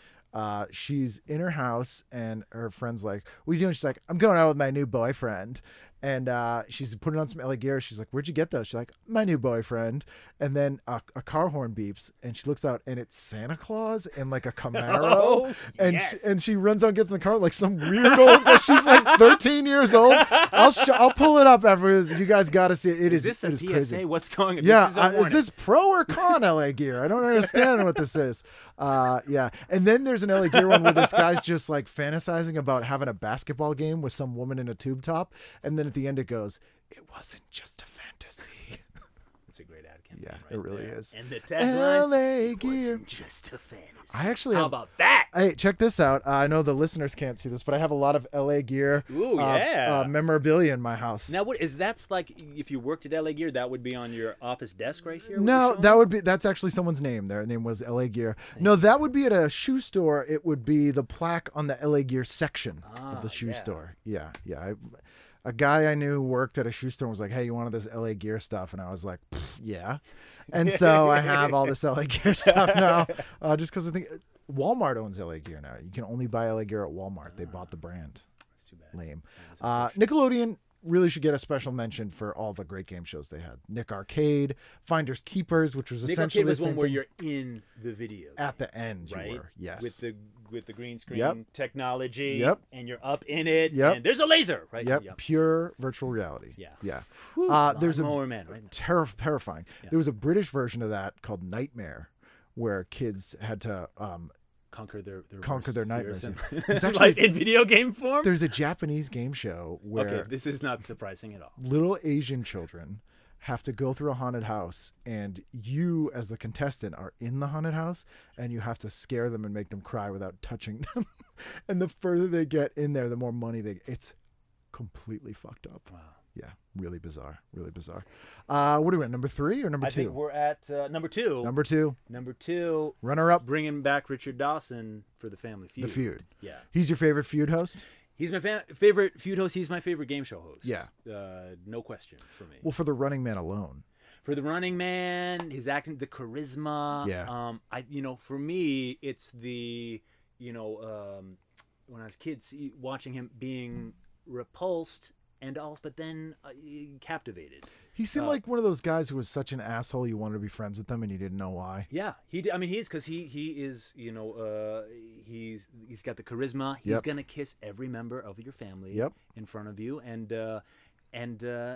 Uh, she's in her house and her friend's like, "What are you doing?" She's like, "I'm going out with my new boyfriend." And uh, she's putting on some L A Gear. She's like, "Where'd you get those?" She's like, "My new boyfriend." And then a, a car horn beeps, and she looks out, and it's Santa Claus in like a Camaro. Oh, and yes. she, and she runs out, and gets in the car like some weird old. She's like thirteen years old. I'll sh- I'll pull it up after this. You guys got to see it. It Is is, this it a is P S A? crazy. What's going on? Yeah, This is, a uh, is warning. this pro or con L A Gear? I don't understand what this is. Uh, yeah, and then there's an L A Gear one where this guy's just like fantasizing about having a basketball game with some woman in a tube top, and then at the end it goes, "It wasn't just a fantasy." It's a great ad campaign. Yeah, right it really there. is. And the L tagline, A it Gear. wasn't just a fantasy. I actually How have- about that? Hey, check this out. Uh, I know the listeners can't see this, but I have a lot of L A Gear Ooh, uh, yeah. uh, memorabilia in my house. Now, what is that's like? If you worked at L A Gear, that would be on your office desk right here. what No, you're showing? that would be that's actually someone's name. Their name was L A Gear. No, that would be at a shoe store. It would be the plaque on the L A Gear section of the Ah, shoe yeah. store. Yeah, yeah. I, a guy I knew worked at a shoe store and was like, "Hey, you wanted this L A Gear stuff?" And I was like, "Pfft, "Yeah." And so I have all this L A Gear stuff now, uh, just because I think Walmart owns L A Gear now. You can only buy L A Gear at Walmart. They bought the brand. That's too bad. Lame. That's Uh, Nickelodeon really should get a special mention for all the great game shows they had. Nick Arcade, Finders Keepers, which was Nick essentially Arcade was the same one where thing. you're in the video At the end, you right? were. Yes. With the with the green screen Yep. technology. Yep. And you're up in it. Yep. And there's a laser, right? Yep. Pure virtual reality. Yeah. Yeah. Whew, Uh, there's a Lawnmower Man, right? terri- terrifying. Yeah. There was a British version of that called Nightmare, where kids had to um, Conquer their, their conquer worst their fears nightmares. and- There's actually- Life in video game form. there's a Japanese game show where Okay, this is not surprising at all. little Asian children have to go through a haunted house, and you as the contestant are in the haunted house, and you have to scare them and make them cry without touching them. And the further they get in there, the more money they it's completely fucked up. Wow. Yeah, really bizarre, really bizarre. Uh what are we at, number three or number I two? think we're at uh, number two. Number two, Number two, runner up, bringing back Richard Dawson for the Family Feud. The Feud. Yeah. He's your favorite Feud host? He's my fa- favorite feud host. He's my favorite game show host. Yeah. Uh, no question for me. Well, for the Running Man alone. For the Running Man, his acting, the charisma. Yeah. Um, I, you know, for me, it's the, you know, um, when I was a kid, see, watching him being repulsed and all, but then uh, captivated. He seemed Uh, like one of those guys who was such an asshole you wanted to be friends with them and you didn't know why. Yeah, he. d- I mean, he is because he he is. You know, uh, he's he's got the charisma. He's Yep. gonna kiss every member of your family. Yep. In front of you, and uh, and uh,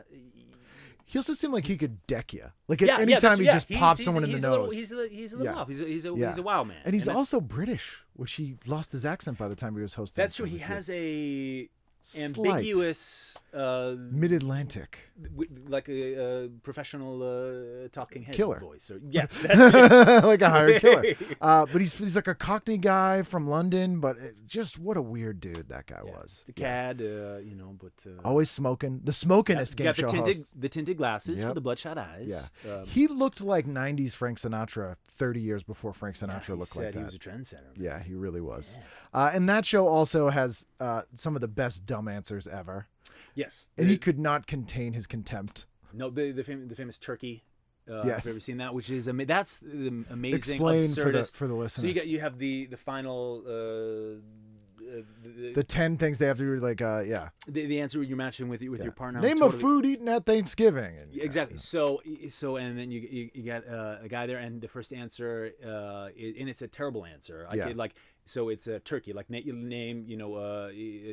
He also seemed like he could deck you. Like yeah, at yeah, any time that's- he yeah, just he's- pops he's- someone in the he's nose. A little, he's a he's a little Yeah. off. He's a he's a, Yeah. he's a wow man. And he's that's- also British, which he lost his accent by the time he was hosting. That's true. He Family Feud. has a ambiguous, uh, mid-Atlantic, like a, a professional uh, talking head killer voice. Or, yes, that's like a hired killer. Uh, but he's he's like a Cockney guy from London. But it, just what a weird dude that guy yeah, was. The cad, uh, you know, but uh, always smoking. The smokingest game got show the tinted, host. the tinted glasses Yep. for the bloodshot eyes. Yeah, um, he looked like nineties Frank Sinatra thirty years before Frank Sinatra yeah, he looked said like that. He was a trendsetter. Man. Yeah, he really was. Yeah. Uh, and that show also has uh, some of the best dumb answers ever. Yes, And the, he could not contain his contempt. No, the the, fam- the famous turkey. Uh, Yes. Have you ever seen that? Which is ama- that's the amazing, Explain absurdist. for the, for the listeners. So you got you have the the final. Uh, uh, the, the ten things they have to do, like, uh, yeah. the, the answer you're matching with with yeah. your partner. Name totally, a food eaten at Thanksgiving. And, Exactly. So, so, and then you you, you got uh, a guy there, and the first answer, uh, is, and it's a terrible answer. I Yeah. could, like, so it's a turkey. Like, na- name, you know, uh,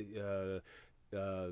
uh, uh,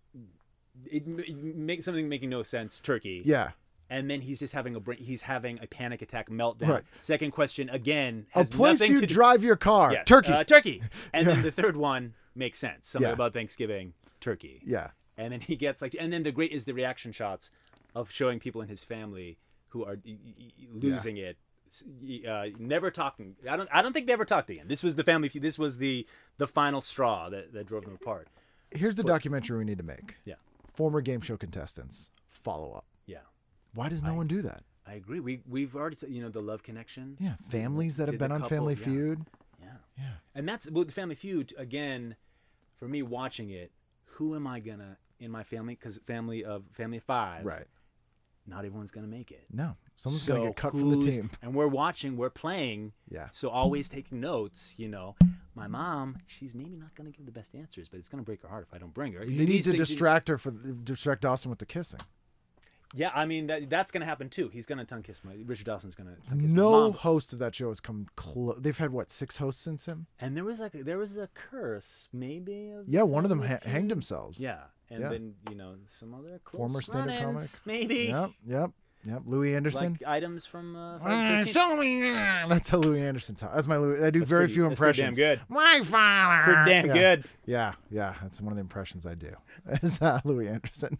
it, it make something making no sense. Turkey. Yeah. And then he's just having a brain, he's having a panic attack meltdown. Right. Second question again A has place nothing you to do- drive your car. Yes, Turkey. uh, turkey. And Yeah. then the third one makes sense. Something Yeah. about Thanksgiving, turkey. Yeah. And then he gets like, and then the great is the reaction shots of showing people in his family who are y- y- losing it, uh, never talking. I don't, I don't think they ever talked again. This was the family. This was the the final straw that, that drove them apart. Here's the documentary we need to make. Yeah. Former game show contestants. Follow up. Yeah. Why does no I- one do that? I agree. We we've already said, you know, the love connection. Yeah. Families that have Did been the on couple- Family yeah. Feud. Yeah. Yeah. And that's with the Family Feud again. For me, watching it, who am I gonna in my family? Because family of family of five, Right. Not everyone's gonna make it. No. Someone's So going to get cut from the who's- team. And we're watching, we're playing. Yeah. So always taking notes. You know, my mom, she's maybe not gonna give the best answers, but it's gonna break her heart if I don't bring her. You need These to things- distract her for distract Dawson with the kissing. Yeah, I mean that that's gonna happen too. He's gonna tongue kiss my Richard Dawson's gonna tongue kiss my No mom. host of that show has come close. They've had what, six hosts since him? And there was like there was a curse maybe. Of Yeah, one of them Family ha- hanged Feud. themselves. Yeah, and Yeah. then you know some other close Former stand-up run-ins, comic. maybe. Yep, yep, yep. Louis Anderson. Like items from uh, Ah, Friday the show me. ah. That's how Louis Anderson talks. That's my Louis. I do That's very pretty- few that's pretty impressions. damn good. My father. Pretty damn yeah. good. Yeah, yeah. That's one of the impressions I do. Is uh, Louis Anderson.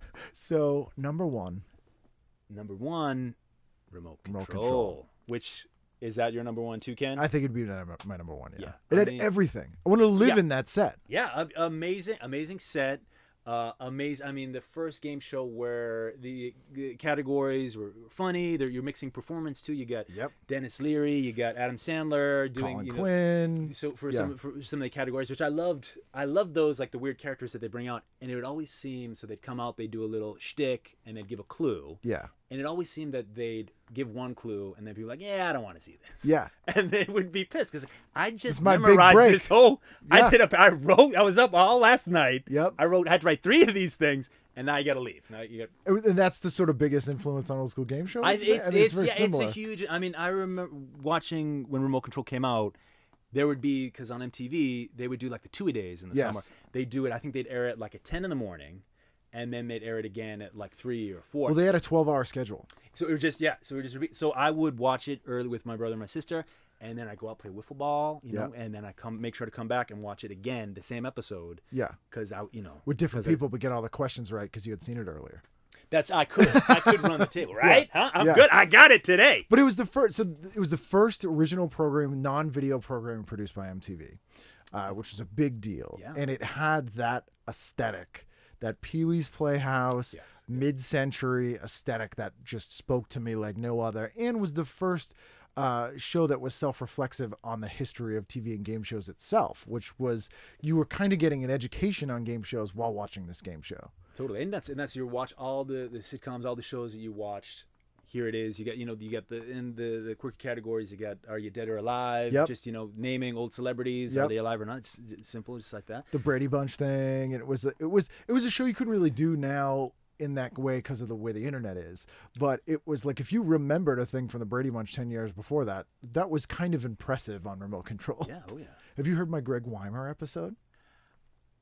So number one. Number one, remote control, Remote control. Which is that your number one too, Ken? I think it'd be my number, my number one. Yeah, Yeah, it I had mean- everything. I want to live Yeah. in that set. Yeah, a- amazing, amazing set. Uh, amazing. I mean, the first game show where the, the categories were funny. They're, you're mixing performance too. You got Yep. Dennis Leary. You got Adam Sandler doing. Colin you know, Quinn. So for Yeah. some for some of the categories, which I loved, I loved those like the weird characters that they bring out, and it would always seem so they'd come out, they'd do a little shtick, and they'd give a clue, Yeah. and it always seemed that they'd give one clue, and then people were like, yeah, I don't want to see this, Yeah. and they would be pissed because I just my big memorized break. this whole. Yeah. I did a, I wrote, I was up all last night. Yep. I wrote, had to write three of these things, and now you got to leave. Now you got. And that's the sort of biggest influence on old school game shows. I, it's I mean, it's very yeah, it's a similar. huge. I mean, I remember watching when Remote Control came out. There would be because on M T V they would do like the two a days in the Yes. summer. They'd do it. I think they'd air it like at ten in the morning, and then they'd air it again at like three or four. Well, they had a twelve-hour schedule. so it was just yeah. So it was just repeat. So I would watch it early with my brother and my sister, and then I go out play wiffle ball, you know, Yeah. and then I come make sure to come back and watch it again, the same episode, Yeah, because I you know with different 'cause I- people, but get all the questions right because you had seen it earlier. That's I could I could run the table, right? Huh? I'm Yeah. good. I got it today. But it was the first. So it was the first original program, non-video program produced by M T V, uh, which was a big deal. Yeah. And it had that aesthetic, that Pee Wee's Playhouse, Yes. mid-century aesthetic that just spoke to me like no other, and was the first uh, show that was self-reflexive on the history of T V and game shows itself, which was you were kind of getting an education on game shows while watching this game show. Totally, and that's and that's your watch all the, the sitcoms, all the shows that you watched. Here it is. You got you know you got the in the, the quirky categories. You got Are You Dead or Alive? Yep. Just you know naming old celebrities. Yep. Are they alive or not? Just, just simple, just like that. The Brady Bunch thing, and it was it was it was a show you couldn't really do now in that way because of the way the internet is. But it was like if you remembered a thing from the Brady Bunch ten years before that, that was kind of impressive on remote control. Yeah. Oh yeah. Have you heard my Greg Weimer episode? I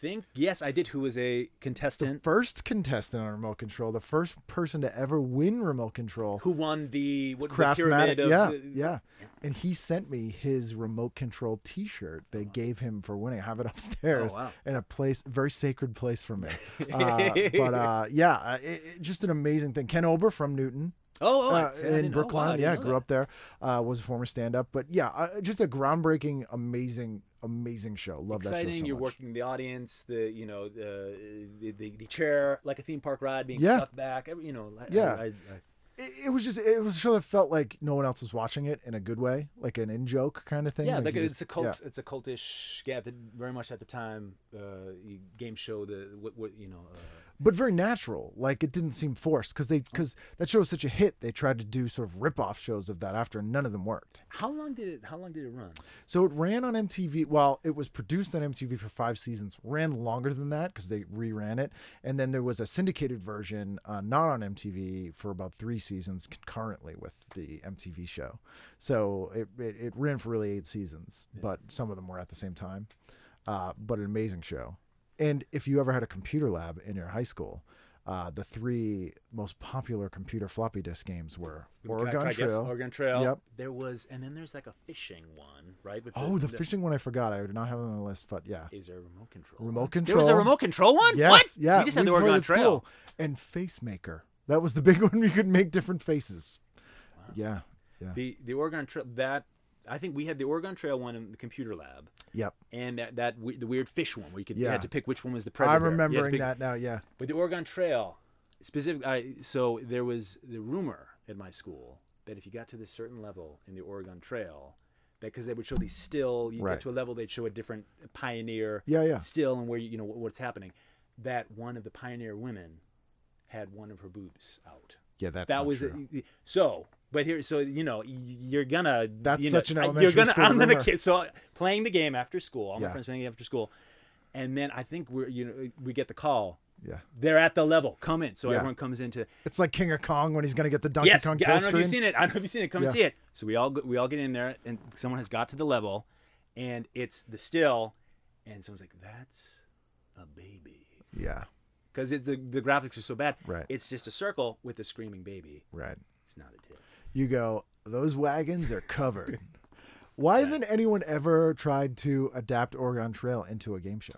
think yes, I did. Who was a The contestant first contestant on remote control, the first person to ever win remote control. who won the what the Craftmatic, pyramid of yeah, the, yeah. And he sent me his remote control T-shirt they gave him for winning. I have it upstairs Oh, wow. in a place, very sacred place for me. uh, but uh, yeah, uh, it, it, just an amazing thing. Ken Ober from Newton. Oh, oh, I- uh, I in didn't know- Brookline, wow, I didn't yeah, know grew that. up there. Uh, was a former stand-up, but yeah, uh, just a groundbreaking, amazing, amazing show. Love that show Exciting. so You're much. working the audience, the you know the, the the the chair like a theme park ride being Yeah. sucked back. every- You know, I- Yeah. I, I, It, it was just, it was a show that felt like no one else was watching it in a good way, like an in joke kind of thing. yeah, like you it's just- a cult. yeah. It's a cultish. Yeah, the, very much at the time. Uh, game show. The what, what you know. Uh, But very natural. Like it didn't seem forced because they because that show was such a hit. They tried to do sort of rip-off shows of that after, and none of them worked. how long did it? How long did it run? So it ran on M T V. Well, it was produced on M T V for five seasons. Ran longer than that because they reran it, and then there was a syndicated version, uh, not on M T V, for about three seasons concurrently with the M T V show. So it it, it ran for really eight seasons, but some of them were at the same time. Uh, but an amazing show. And if you ever had a computer lab in your high school, uh, the three most popular computer floppy disk games were Can I Oregon try to guess? Trail. Oregon Trail. Yep. There was, and then there's like a fishing one, right? With Oh, the fishing one I forgot. I did not have it on the list, but yeah. Is there a remote control? Remote one? control. There was a remote control one. Yes, What? yeah. You just had we the played Oregon at Trail. school. And Facemaker. That was the big one. You could make different faces. Yeah, yeah. The the Oregon Trail. That I think we had the Oregon Trail one in the computer lab, Yep. and that that we- the weird fish one where you could you Yeah. had to pick which one was the predator. I'm You had to remembering pick- that now, yeah. With the Oregon Trail, specific. I, so there was the rumor at my school that if you got to this certain level in the Oregon Trail, that because they would show these still, you Right. get to a level, they'd show a different pioneer Yeah, yeah. still and where you, you know what, what's happening. That one of the pioneer women had one of her boobs out. Yeah, that's that not was true. it. So, but here, so you know, you're gonna. That's you know, such an I- elementary You're gonna. school I'm gonna rumor. kid. So playing the game after school. All my Yeah. friends playing the game after school, and then I think we're you know we get the call. Yeah. They're at the level. Come in. So Yeah. everyone comes into. It's like King of Kong when he's going to get the Donkey Yes, Kong yeah, kill I don't know if screen. you've seen it. I don't know if you've seen it. Come and Yeah. see it. So we all go, we all get in there, and someone has got to the level, and it's the still, and someone's like, "That's a baby," Yeah, because the the graphics are so bad. Right. It's just a circle with a screaming baby. right. It's not a tit. You go, those wagons are covered. Why hasn't anyone ever tried to adapt Oregon Trail into a game show?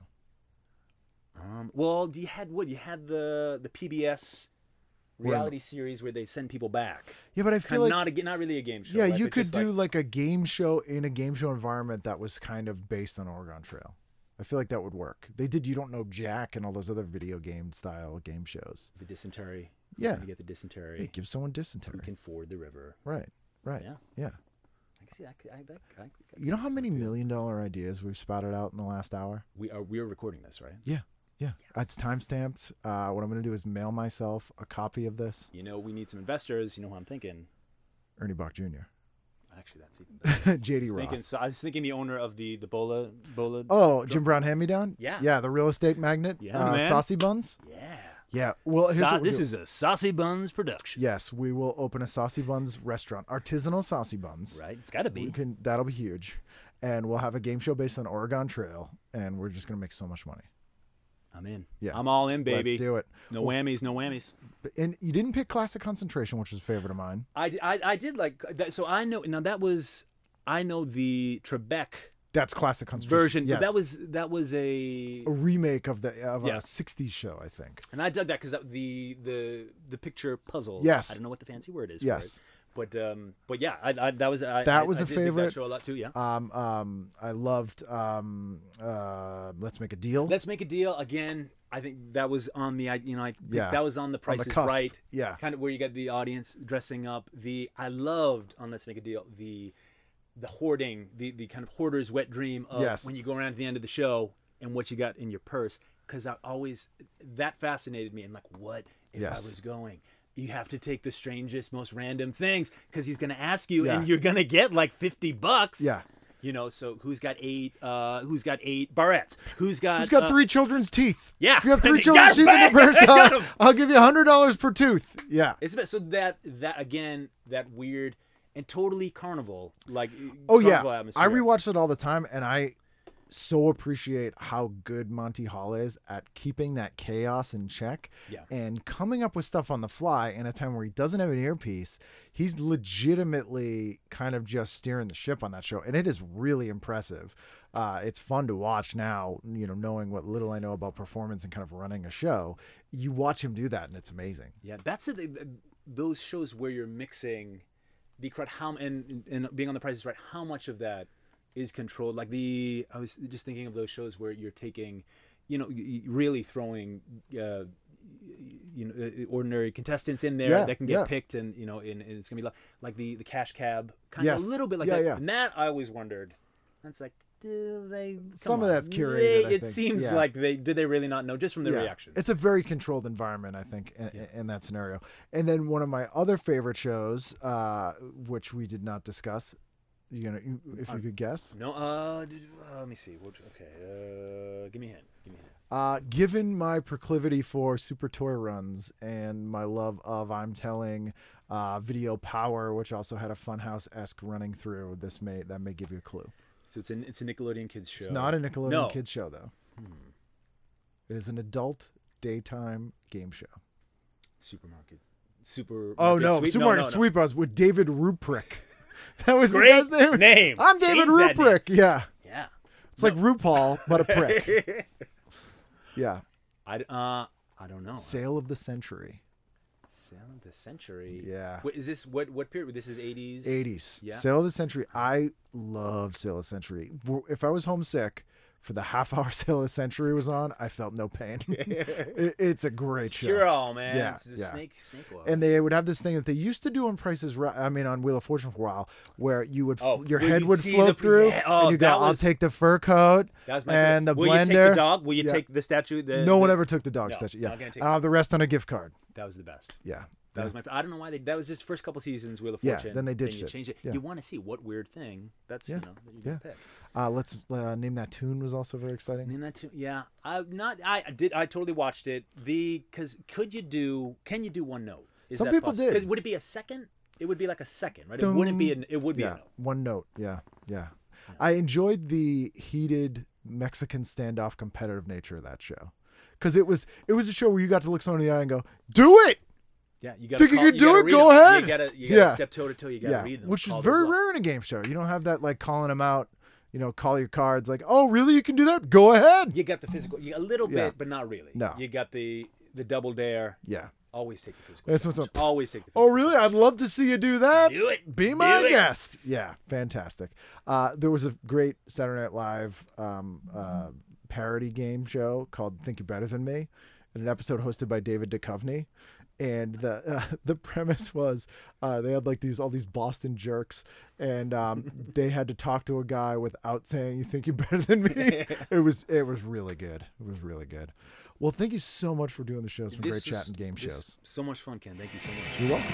Um, well, you had what? You had the the P B S reality series where they send people back. Yeah, but I Kind feel of like not a, not really a game show. yeah, right? you But could just do like, like, a game show in a game show environment that was kind of based on Oregon Trail. I feel like that would work. They did You Don't Know Jack and all those other video game style game shows. the dysentery. Who's Yeah. gonna get the dysentery. Hey, give someone Who dysentery. can ford the river? Right, right. Yeah. Yeah. I can see. I, could- I, that- I, I, You know how many million dollar ideas we've spouted out in the last hour? we are we are recording this, right? Yeah, yeah. It's time stamped. Uh, what I'm going to do is mail myself a copy of this. You know, we need some investors. You know who I'm thinking? Ernie Bach Junior Actually, that's even better. J D I was thinking, Roth. so I was thinking the owner of the the Bola Bola. Oh, Jim Brown hand me down? Yeah. Yeah, the real estate magnate. Yeah, uh, man. Saucy Buns. Yeah. Yeah. Well, here's Sa- what we'll this do. is a Saucy Buns production. Yes, we will open a Saucy Buns restaurant, artisanal Saucy Buns. Right. It's got to We be. can. That'll be huge, and we'll have a game show based on Oregon Trail, and we're just gonna make so much money. I'm in. Yeah. I'm all in, baby. Let's do it. No whammies. No whammies. And you didn't pick Classic Concentration, which was a favorite of mine. I, I, I did like that. So I know now that was I know the Trebek That's Classic Concentration version. Yes. But that was that was a a remake of the of Yeah. a sixties show, I think. and I dug that because the the the picture puzzles. Yes. I don't know what the fancy word is. Yes. For it. But um, but yeah, I, I that was I, That I- was I a did dig favorite. That show a lot too. Yeah. Um, um, I loved um, uh, Let's Make a Deal. Let's make a deal again. I think that was on the I you know I think Yeah. that was on the Price is cusp. Right. Yeah. Kind of where you got the audience dressing up. The I loved on Let's Make a Deal the the hoarding, the the kind of hoarder's wet dream of Yes. when you go around at the end of the show and what you got in your purse. Because I always that fascinated me. And like, what if Yes. I was going? You have to take the strangest, most random things because he's going to ask you, Yeah. and you're going to get like fifty bucks. Yeah. You know, so who's got eight? Uh, who's got eight barrettes? Who's got? Who's got uh, three children's teeth? Yeah. If you have three Got children's him teeth in your back. purse, Got I'll, him. I'll give you a hundred dollars per tooth. Yeah. It's about so that that again that weird and totally carnival like Oh yeah. carnival atmosphere. I rewatch it all the time, and I so appreciate how good Monty Hall is at keeping that chaos in check Yeah. and coming up with stuff on the fly in a time where he doesn't have an earpiece. He's legitimately kind of just steering the ship on that show, and it is really impressive. Uh, it's fun to watch now, you know, knowing what little I know about performance and kind of running a show. You watch him do that, and it's amazing. Yeah, that's the, those shows where you're mixing the crowd, how and and being on The Price is Right. How much of that is controlled? Like the I was just thinking of those shows where you're taking, you know, really throwing, uh, you know, ordinary contestants in there Yeah, that can get yeah. picked, and you know, and, and it's gonna be like, like the the cash cab kind Yes. of a little bit like Yeah, that. yeah. And that I always wondered. That's like. Do they, come Some of on. that's curated, They- I it think. seems Yeah. like they did they really not know just from their Yeah. reactions. It's a very controlled environment, I think, in, Yeah. in that scenario. And then one of my other favorite shows, uh, which we did not discuss, you gonna, if you could guess, No, uh, d- uh, let me see. What, okay, uh, give me a hint. Give me a hint. uh, given my proclivity for super toy runs and my love of I'm telling uh, video power, which also had a Funhouse-esque running through, this may that may give you a clue. So it's a it's a Nickelodeon kids show. It's not a Nickelodeon No. kids show though. Hmm. It is an adult daytime game show. Supermarket. Super. Oh no, Sweep? Supermarket no, no, no. Sweep Us with David Ruprecht. That was Great the guy's name. name. I'm David Change that name. Ruprecht. Yeah, Yeah. it's like RuPaul but a prick. Yeah, I uh I don't know. Sale of the Century. Sale of the Century. Yeah. What is this? What what period? This is eighties. eighties. Yeah. Sale of the Century. I loved Sale of the Century. If I was homesick for the half hour Sale of the Century was on, I felt no pain. it, it's a great It's show. Cure All, man. Yeah, It's the yeah. snake snake oil. And they would have this thing that they used to do on Prices Right. I mean, on Wheel of Fortune for a while, where you would Oh, your where head you'd would see float the- through, yeah, oh, and you go, that "I'll was- take the fur coat that was my and the Will blender." you take the dog? Will you Yeah. take the statue? The, No one the- ever took the dog No, statue. not Yeah, gonna take I'll have the rest on a gift card. That was the best. Yeah, That yeah. was my. I don't know why they. That was just first couple seasons Wheel of Yeah, Fortune. then they ditched you it. Changed it. Yeah. You want to see what weird thing? That's Yeah, you know that you yeah. yeah. pick. Uh, let's uh, name that tune was also very exciting. Name that too. Yeah, I not. I did. I totally watched it. The because could you do? Can you do one note? Is Some that people possible? did. Because would it be a second? It would be like a second, right? Dun. It wouldn't be. An, it would be Yeah, a note. one note. Yeah, yeah. I enjoyed the heated Mexican standoff competitive nature of that show, because it was it was a show where you got to look someone in the eye and go, "Do it." Yeah, you got. Think you can do it? Go ahead. You gotta. You gotta Yeah. step toe to toe. You gotta Yeah, read them. which is call their very bluff. rare in a game show. You don't have that like calling them out. You know, call your cards like, "Oh, really? You can do that? Go ahead." You got the physical. You, a little Yeah. bit, but not really. No. You got the the double dare. Yeah. Always take the physical. This one's challenge. up. Always take the physical. Oh, really? I'd love to see you do that. Do it. Be Do my it. guest. Yeah, fantastic. Uh, there was a great Saturday Night Live um, uh, parody game show called "Think You're Better Than Me," and an episode hosted by David Duchovny. And the uh, the premise was uh, they had like these all these Boston jerks, and um, they had to talk to a guy without saying "You think you're better than me." It was it was really good. It was really good. Well, thank you so much for doing the show. It's been great This is- chatting game this- shows. So much fun, Ken. Thank you so much. You're welcome.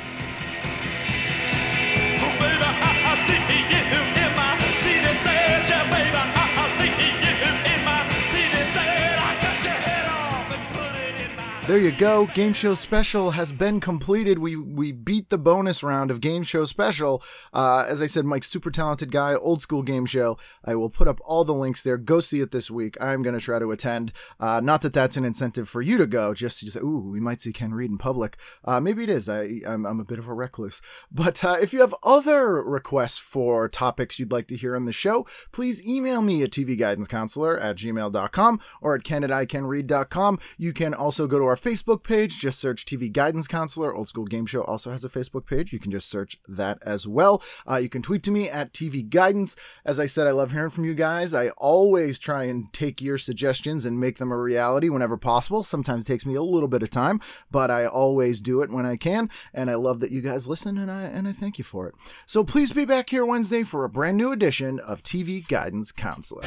Oh, baby, I, I see you in my T V set, yeah, baby, I, I see you in my T V set. I cut your head off and put it in my. There you go. Game Show Special has been completed. We we beat the bonus round of Game Show Special. Uh, as I said, Mike's super talented guy, old school game show. I will put up all the links there. Go see it this week. I'm going to try to attend. Uh, not that that's an incentive for you to go, just to say, ooh, we might see Ken Reed in public. Uh, maybe it is. I, I'm, I'm a bit of a recluse. But uh, if you have other requests for topics you'd like to hear on the show, please email me at tvguidancecounselor at gmail dot com or at ken at i can read dot com. You can also go to our Facebook page. Just search T V Guidance Counselor. Old School Game Show also has a Facebook page. You can just search that as well. Uh, you can tweet to me at T V Guidance. As I said, I love hearing from you guys. I always try and take your suggestions and make them a reality whenever possible. Sometimes it takes me a little bit of time, but I always do it when I can. And I love that you guys listen, and I and I thank you for it. So please be back here Wednesday for a brand new edition of T V Guidance Counselor.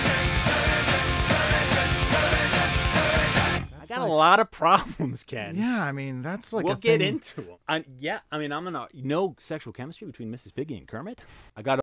I got a lot of problems, Ken. Yeah, I mean, that's like we'll a get thing. into them. I, yeah, I mean, I'm gonna no sexual chemistry between Missus Piggy and Kermit. I got.